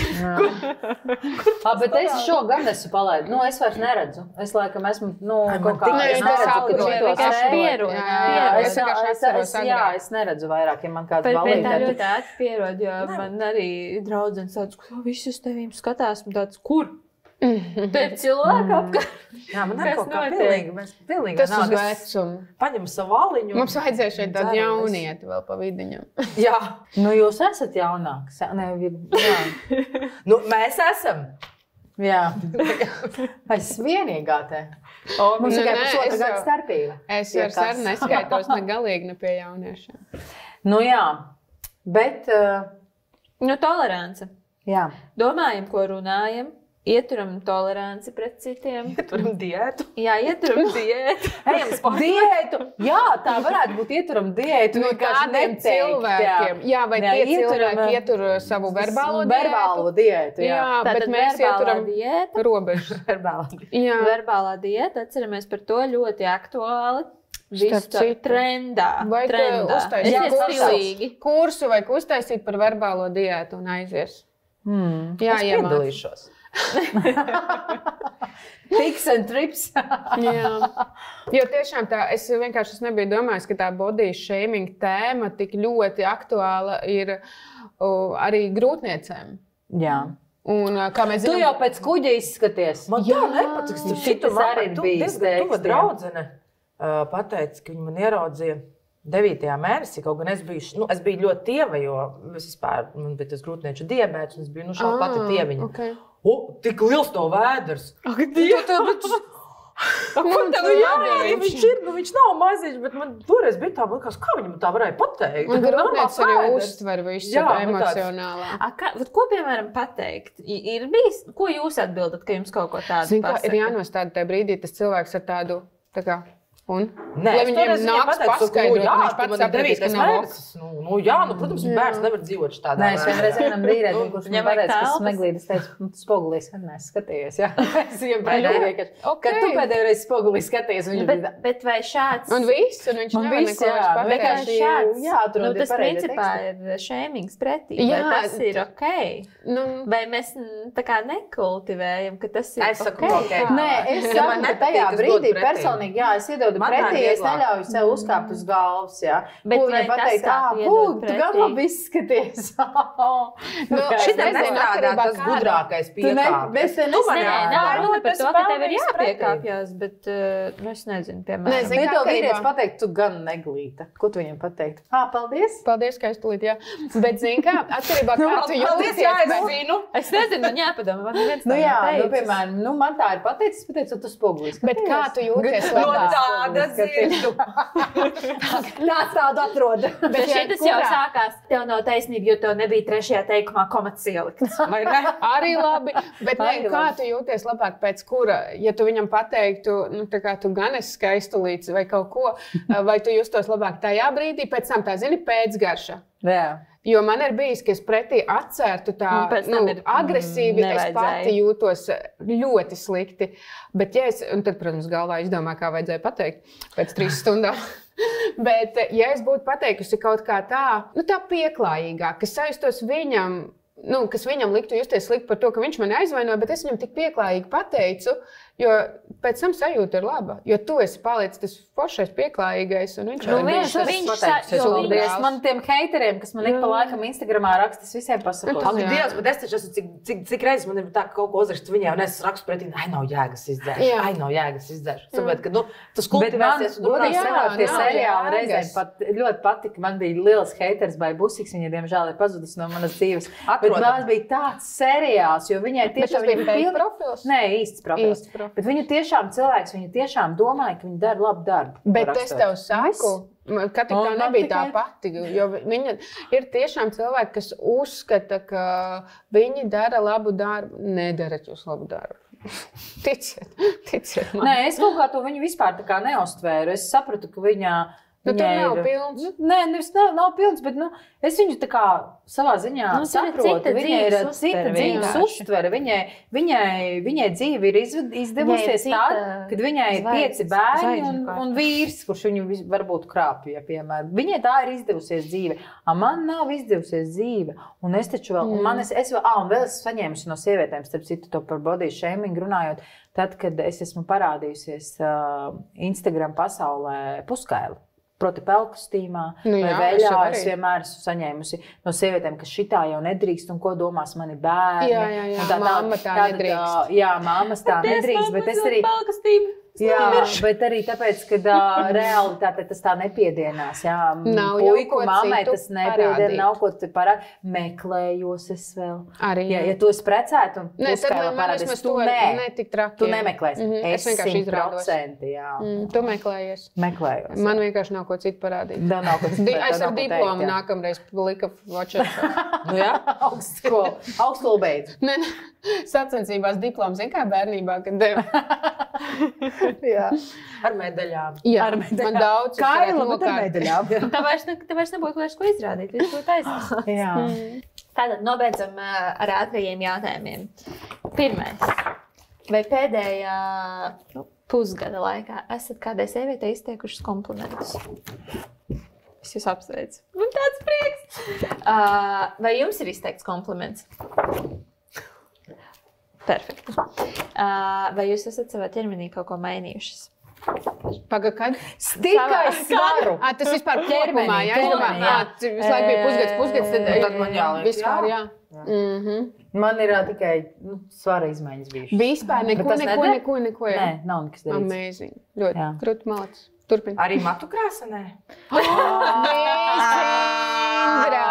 ah, bet es šo gan esmu palaidu. Nu, es vairs neredzu. Es laikam esmu, nu, kaut kā... Es neredzu, ka vienkārši pierod. Jā, jā, es vienkārši atceros. Jā, es neredzu vairāk, ja man kāds balītē. Bet tā ļoti ātri pierod, jo man arī draudzene sauc, ka visi uz tevīm skatās, un tāds, kur? Te ir cilvēki apkārt. Jā, man arī kaut kā pilnīgi, mēs pilnīgi tas uz vecumu. Paņem savu aliņu. Mums vajadzēja šeit tādu jaunieti vēl pa vidiņam. Jā. Nu, jūs esat jaunāks. Ne, jā. nu, mēs esam. Jā. Es vienīgā te. Mums Nu, tikai nē, pusotra es gada jau- starpība. Es Ja ar saru kas. neskaitos ne galīgi, ne pie jauniešiem. Nu jā, bet, uh, Nu, tolerance. jā. Domājam, ko runājam. Ieturam toleranci pret citiem. Turim diētu. Jā, ieturam diētu. Ejam sportā. Diētu, jā, tā varētu būt ieturam diētu. No vienkārši kādiem neteikt, cilvēkiem? Jā, vai Jā, tie ieturam, cilvēki ietur savu verbālo verbālo diētu. Jā. Jā, bet Tātad mēs verbālā ieturam diēta. robežas. Verbāli. Jā, Verbālā diēta, atceramies par to ļoti aktuāli. Starp Visu citu. trendā. vai tu trendā. uztaisīt Esiet kursu? stilīgi. kursu vai uztaisīt par verbālo diētu un aizies. Hmm. Jā, Es iemāc. piedalīšos. Tiks and trips. Jā. Jo tiešām tā, es vienkārši es nebiju domājis, ka tā body shaming tēma tik ļoti aktuāla ir uh, arī grūtniecēm. Jā. Un, uh, kā mēs Tu zinām, jau pēc kuģa izskaties. Man tā nepatiks. Šitas Šitu man arī ir tu- bijis diezgan tuva teksts, jā. draudzene uh, pateica, ka viņa man ieraudzīja devītajā mēnesī, kaut gan es biju, š- nu, es biju ļoti tieva, jo es vispār, man bija tas grūtnieču diabēts, un es biju, nu, šādi pati tieviņa. Okay. O, tik liels to vēders! Ak, Dievs! Ko tev jādara? Viņš ir, nu, viņš nav maziņš, bet man toreiz bija tā, man liekas, kā viņam tā varēja pateikt? Un grūtniec arī Normāls uztver visu Jā, nu tāds- emocionālā. A, kā, vat ko, piemēram, pateikt? I- Ir bijis, ko jūs atbildat, ka jums kaut ko tādu Zini, kā ir pasaka? jānostāda tajā brīdī tas cilvēks ar tādu, tā kā, un? Nē, Lai es viņiem toreiz viņai nāks pateicu, ka, paskaidrot, jā, un viņš tu pats man sapratīs, devītais ka nav mēnesis. Nu, nu, jā, nu, protams, bērns nevar dzīvot šādā Nē, es vienreiz vienam vīrietim, Nu, kurš viņam man vajag pateica, ka telpas. smeglītis teica, nu, tu spogulīs, kad mēs skatījies, jā. Es viņam Vai pēdējo ne? vienkārši, Ok. kad tu pēdējo reizi spogulī skatījies, Nu, viņš bet, bija, bet vai šāds? Un viss, un viņš man nevar viss, neko jā, vairs pateikt. vienkārši šāds, jāatrod nu, ir tas pareizie principā teksti. ir shamings pretī. Jā, Vai tas ir ok? Nu, Vai mēs mm, tā kā nekultivējam, ka tas ir Es saku, ok? ok. tā? Nē, es Ja saku, man ka nepatīk, tajā es dodu brīdī pretī. personīgi, jā, es iedodu Man tā ir pretī, es vieglāk. neļauju sev uzkāpt uz galvas, jā. Bet Ko vai viņai tas, pateikt, kā ā, tu bū, iedod tu gan pretī? labi izskaties. Nu, kā šitam es nezinu, nestrādā atkarībā tas kāda- gudrākais Tu ne- piekāpes. mēs te Tu man Nē, nestrādājam. nav jādara. runa par Tas to, ka tev ir pelnījis jāpiekāpjas, bet, uh, nu, es nezinu, piemēram. Nezinu. Ja tev atkarībā- vīrietis pateikt, tu gan neglīta. Ko tu viņam pateikt? Ā, paldies! Paldies, ka es tulīt, jā. Bet, zini kā, atkarībā Nu, kā tu paldies, jūties. jā, es bet- zinu. Es nezinu, man jāpadomā, man neviens Nu tā jā, nav nu, teicis. piemēram, nu, man tā ir pateicis, pateicu, tu spogulīs. Bet kā tu jūties No labāk? tāda dzirdu. Nāc tādu atrod. Bet Bet ja šis jau kurā- sākās, tev nav taisnība, jo tev nebija trešajā teikumā komats ielikts. Vai ne? Arī labi, bet ne, Arī kā labi. tu jūties labāk pēc kura? Ja tu viņam pateiktu, nu, tā kā tu gan esi skaistulīts vai kaut ko, vai tu justos labāk tajā brīdī, pēc tam tā zini pēcgarša. Jā. Jo man ir bijis, ka es pretī atcērtu tā Un pēc nu, tam ir, mm, agresīvi, es nevajadzēja. pati jūtos ļoti slikti. Bet, ja es, un tad, protams, galvā izdomāju, kā vajadzēja pateikt pēc trīs stundām. Bet, ja es būtu pateikusi kaut kā tā, nu, tā pieklājīgāk, kas sajustos viņam, nu, kas viņam liktu justies slikti par to, ka viņš mani aizvainoja, bet es viņam tik pieklājīgi pateicu, jo pēc tam sajūta ir laba. Jo tu esi palicis tas foršais, pieklājīgais, un viņš Nu, arī viņš- tas viņš pateicis, sa- es jo labi Paldies dēls. man tiem heiteriem, kas man ik pa laikam Instagramā raksta, es visiem Nu, pasakos. tas- Ak, Jā. Dievs, bet es taču esmu, cik, cik, cik reizes man ir tā, ka kaut ko uzrakstu viņai, un es rakstu pretī, ai, nav jēgas izdzēst. Jā. Ai, nav jēgas izdzēst. Saprot, ka, nu, tas Bet man, kultivēsies un godīgi jā, sakot, tie nav seriāli jēgas. reizēm pat ļoti patika. Man bija liels haters vai busiks, viņa diemžēl ir pazudus no manas dzīves. Bet Atrodam. man bija tāds seriāls, jo viņai Bet tas tiešām bija viņa fake piln- profils? Nē, īsts profils. Īsts profils. Bet viņa tiešām cilvēks, viņa tiešām domāja, ka viņa dara labu darbu. Bet es rakstot. tev saku, ka tā Un man nebija tā tikai- pati. Jo viņa ir tiešām cilvēki, kas uzskata, ka viņi dara labu darbu. Nedarat jūs labu darbu. Ticiet, ticiet man. Nē, es kaut kā to viņu vispār tā kā neustvēru. Es sapratu, ka viņa. Nu, tur viņai nav ir- pilns. Nu, nē, nevis nav, nav pilns, bet nu, es viņu tā kā savā ziņā Nu, tur ir saprotu. cita Viņai ir dzīves cita uztvere dzīves vienkārši. uztvere. Viņai, viņai, viņai dzīve ir izv- izdevusies Viņai ir tāda, cita kad viņai ir zvaigznes- pieci bērni un, zvaigžņu kārta. un vīrs, kurš viņu vis- varbūt krāpja, piemēram. Viņai tā ir izdevusies dzīve. A, man nav izdevusies dzīve. Un es taču vēl, un man es, es vēl, ah, un vēl esmu saņēmusi no sievietēm, starp citu, to par body shaming runājot, tad, kad es esmu parādījusies uh, Instagram pasaulē puskaili. Proti, pelkostīmā, Nu vai jā, veļā. es jau Es arī. vienmēr esmu saņēmusi no sievietēm, ka šitā jau nedrīkst, un ko domās mani bērni. Jā, jā, jā, Un mamma tā nedrīkst. Jā, mammas tā nedrīkst, bet es arī. Jā, bet arī tāpēc, ka uh, realitāte tas tā nepiedienās. Jā, Nav jau puiku ko mammai citu tas nepiedien, parādīt. nav ko tu parādīt. Meklējos es vēl. Arī, Jā, jā. ja tu esi precēta un Nē, tu tad skaidri man parādīsi, vismaz tu to nē, ne tik traki. tu jā. nemeklēsi. Mhm, Es Es vienkārši simt izrādos. procenti, jā. Mm, tu meklējies. Meklējos. Man vienkārši nav ko citu parādīt. Da nav ko citu Di parādīt, es nav ar ko diplomu teikt, jā. nākamreiz lika watchers. Nu, jā. Augstskolu. Augstskolu beidz. Nē, nē, sacensībās diploms, zin kā bērnībā, kad deva. Jā. Ar medaļām. Jā, Ar medaļām. man daudz. es varētu Kaila, bet ar nokārt. medaļām. Tā vairs, ne, tā vairs nebūtu vairs ko izrādīt. Viss būtu aizmirsts. Jā. Tātad nobeidzam ā, ar ātrajiem jautājumiem. Pirmais. Vai pēdējā nu, pusgada laikā esat kādai sievietei izteikušas komplimentus? Es jūs apsveicu. Man tāds prieks. Uh, vai jums ir izteikts kompliments? Perfekti. Uh, vai jūs esat savā ķermenī kaut ko mainījušas? Paga, kad? Tikai svaru. Ā, tas vispār Ķermenī, kopumā, jā, es domāju, ķermenī, jā, jā. tas visu laiku bija pusgads, pusgads, tad, Tad man jāliek, vispār, jā. jā. Mhm. Man ir ā, tikai nu, svara izmaiņas bijušas. Vispār neko, tas neko, nedara? neko, neko, jā. Nē, nav nekas darīts. Amazing. Ļoti Jā. krūti malāts. Turpin. Arī matu krāsa, nē. Indra!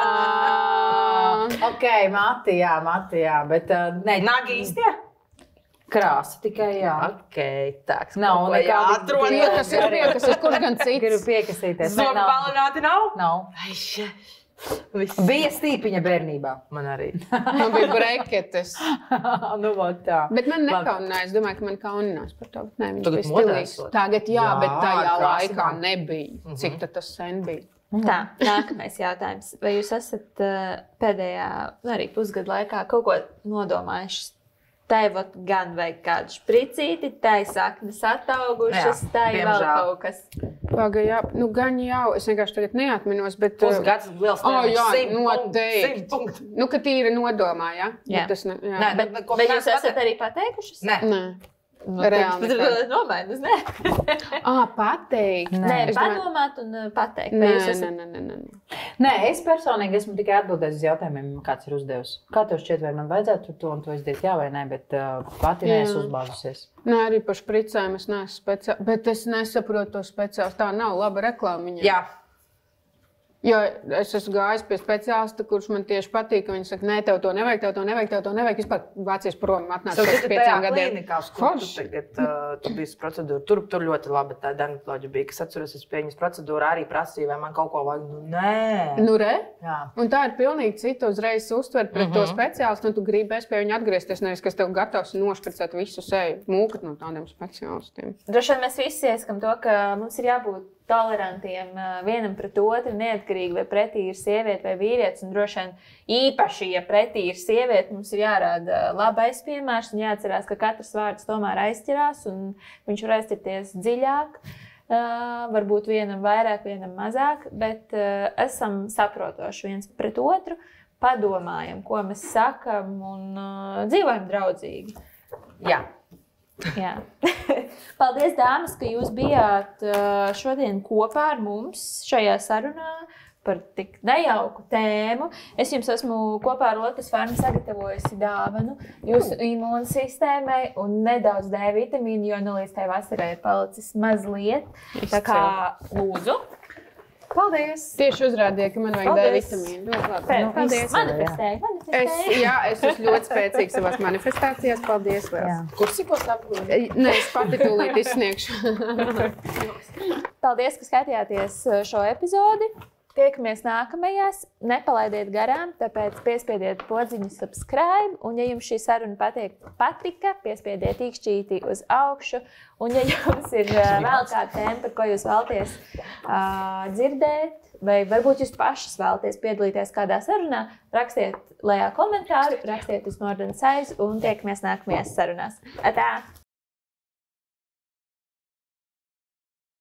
Ok, Mati, jā, Mati, jā, bet uh, nē, Nagi īstie? krāsa tikai, jā. Ok, tā. Nav nekāda jāatrod. Piekas ir, piekas ir, kurš gan Gribu cits. piekasīties. Zobu Nē, nav. balināti nav? Nav. Ai, še. Viss. Bija stīpiņa bērnībā. Man arī. Man bija breketes. Nu, vot tā. Bet man nekauninās. Es domāju, ka man kauninās par to. Bet nē, viņš Tagad bija modē stilīgs. esot. Tagad jā, Jā, bet tajā ar krāsām. laikā nebija. Cik tad tas sen bija? Tā, nākamais jautājums. Vai jūs esat uh, pēdējā, nu, arī pusgadu laikā kaut ko nodomājuši? Tai vat gan vajag kādu špricīti, tai saknes ataugušas, Jā, tai vēl diemžēl. kaut kas. Paga, jā, nu gan jau. Es vienkārši tagad neatminos, bet... Pusgads liels O, jā, simt noteikti. punktu, simt punktu. Nu, ka tīri nodomā, jā? Jā. Bet Tas, ne, jā. Nē, Bet, bet ko bet mēs jūs esat pateikt? arī pateikušas? Nē. Nē. Nu, Reāli tad nekā. nomainas, ne? Ā, pateikt. Nē, Es domāju- padomāt un uh, pateikt. Vai Nē, jūs nē, esat... nē, nē, nē. Nē, es personīgi esmu tikai atbildējis uz jautājumiem, kāds ir uzdevis. Kā tev šķiet, vai man vajadzētu to un to izdarīt, jā vai nē, bet uh, pati Jā. neesmu uzbāzusies. Nē, arī par špricēm es neesmu speciālists. Bet es nesaprotu to speciālistu. Tā nav laba reklāma viņam. Jā. Jo es esmu gājis pie speciālista, kurš man tieši patīk. ka Viņi saka, nē, tev to nevajag, tev to nevajag, tev to nevajag. Vispār vācies prom, atnāc Tev pēc ir pieciem tajā gadiem. klīnikā, uz kur tu Forši. tagad uh, tu biji procedūra. Tur, tur ļoti labi tā dermatoloģija bija. Es atceros, es pie viņas procedūru arī prasīju, vai man kaut ko vajag. Nu, nē. Nu, re? Jā. Un tā ir pilnīgi cita uzreiz uztver pret mm -hmm. to speciālistu. Un tu gribēsi pie viņa atgriezties, nevis kas tev gatavs nošpricēt visu seju. Mūkat no tādiem speciālistiem. Droši vien mēs visi ieskam to, ka mums ir jābūt tolerantiem uh, vienam pret otru, neatkarīgi vai pretī ir sieviete vai vīrietis. Un droši vien īpaši, ja pretī ir sieviete, mums ir jārāda labais piemērs un jāatcerās, ka katrs vārds tomēr aizķerās un viņš var aizķerties dziļāk. Uh, varbūt vienam vairāk, vienam mazāk, bet uh, esam saprotoši viens pret otru, padomājam, ko mēs sakam un uh, dzīvojam draudzīgi. Jā. Jā. Paldies, dāmas, ka jūs bijāt uh, šodien kopā ar mums šajā sarunā par tik nejauku tēmu. Es jums esmu kopā ar Lotus Farmu sagatavojusi dāvanu jūsu imūnsistēmai un nedaudz D vitamīnu, jo nu līdz tai vasarai ir palicis mazliet. Tā kā lūdzu. Paldies! Tieši uzrādīja, ka man vajag D Paldies. vitamīnu. Ļoti labi. Pēc, Nu, paldies. Manifestēju, Es, manifestēju. jā, es esmu ļoti spēcīgs savās manifestācijās. Paldies! Liels. Kursikos apgūst? Nē, es pati tūlīt izsniegšu. Paldies, ka skatījāties šo epizodi. Tiekamies nākamajās. Nepalaidiet garām, tāpēc piespiediet podziņu subscribe. Un, ja jums šī saruna patiek, patika, piespiediet īkšķīti uz augšu. Un, ja jums ir uh, vēl kāda tēma, par ko jūs vēlaties uh, dzirdēt, vai varbūt jūs pašas vēlaties piedalīties kādā sarunā, rakstiet lejā komentāru, rakstiet uz Northern Size un tiekamies nākamajās sarunās. Atā!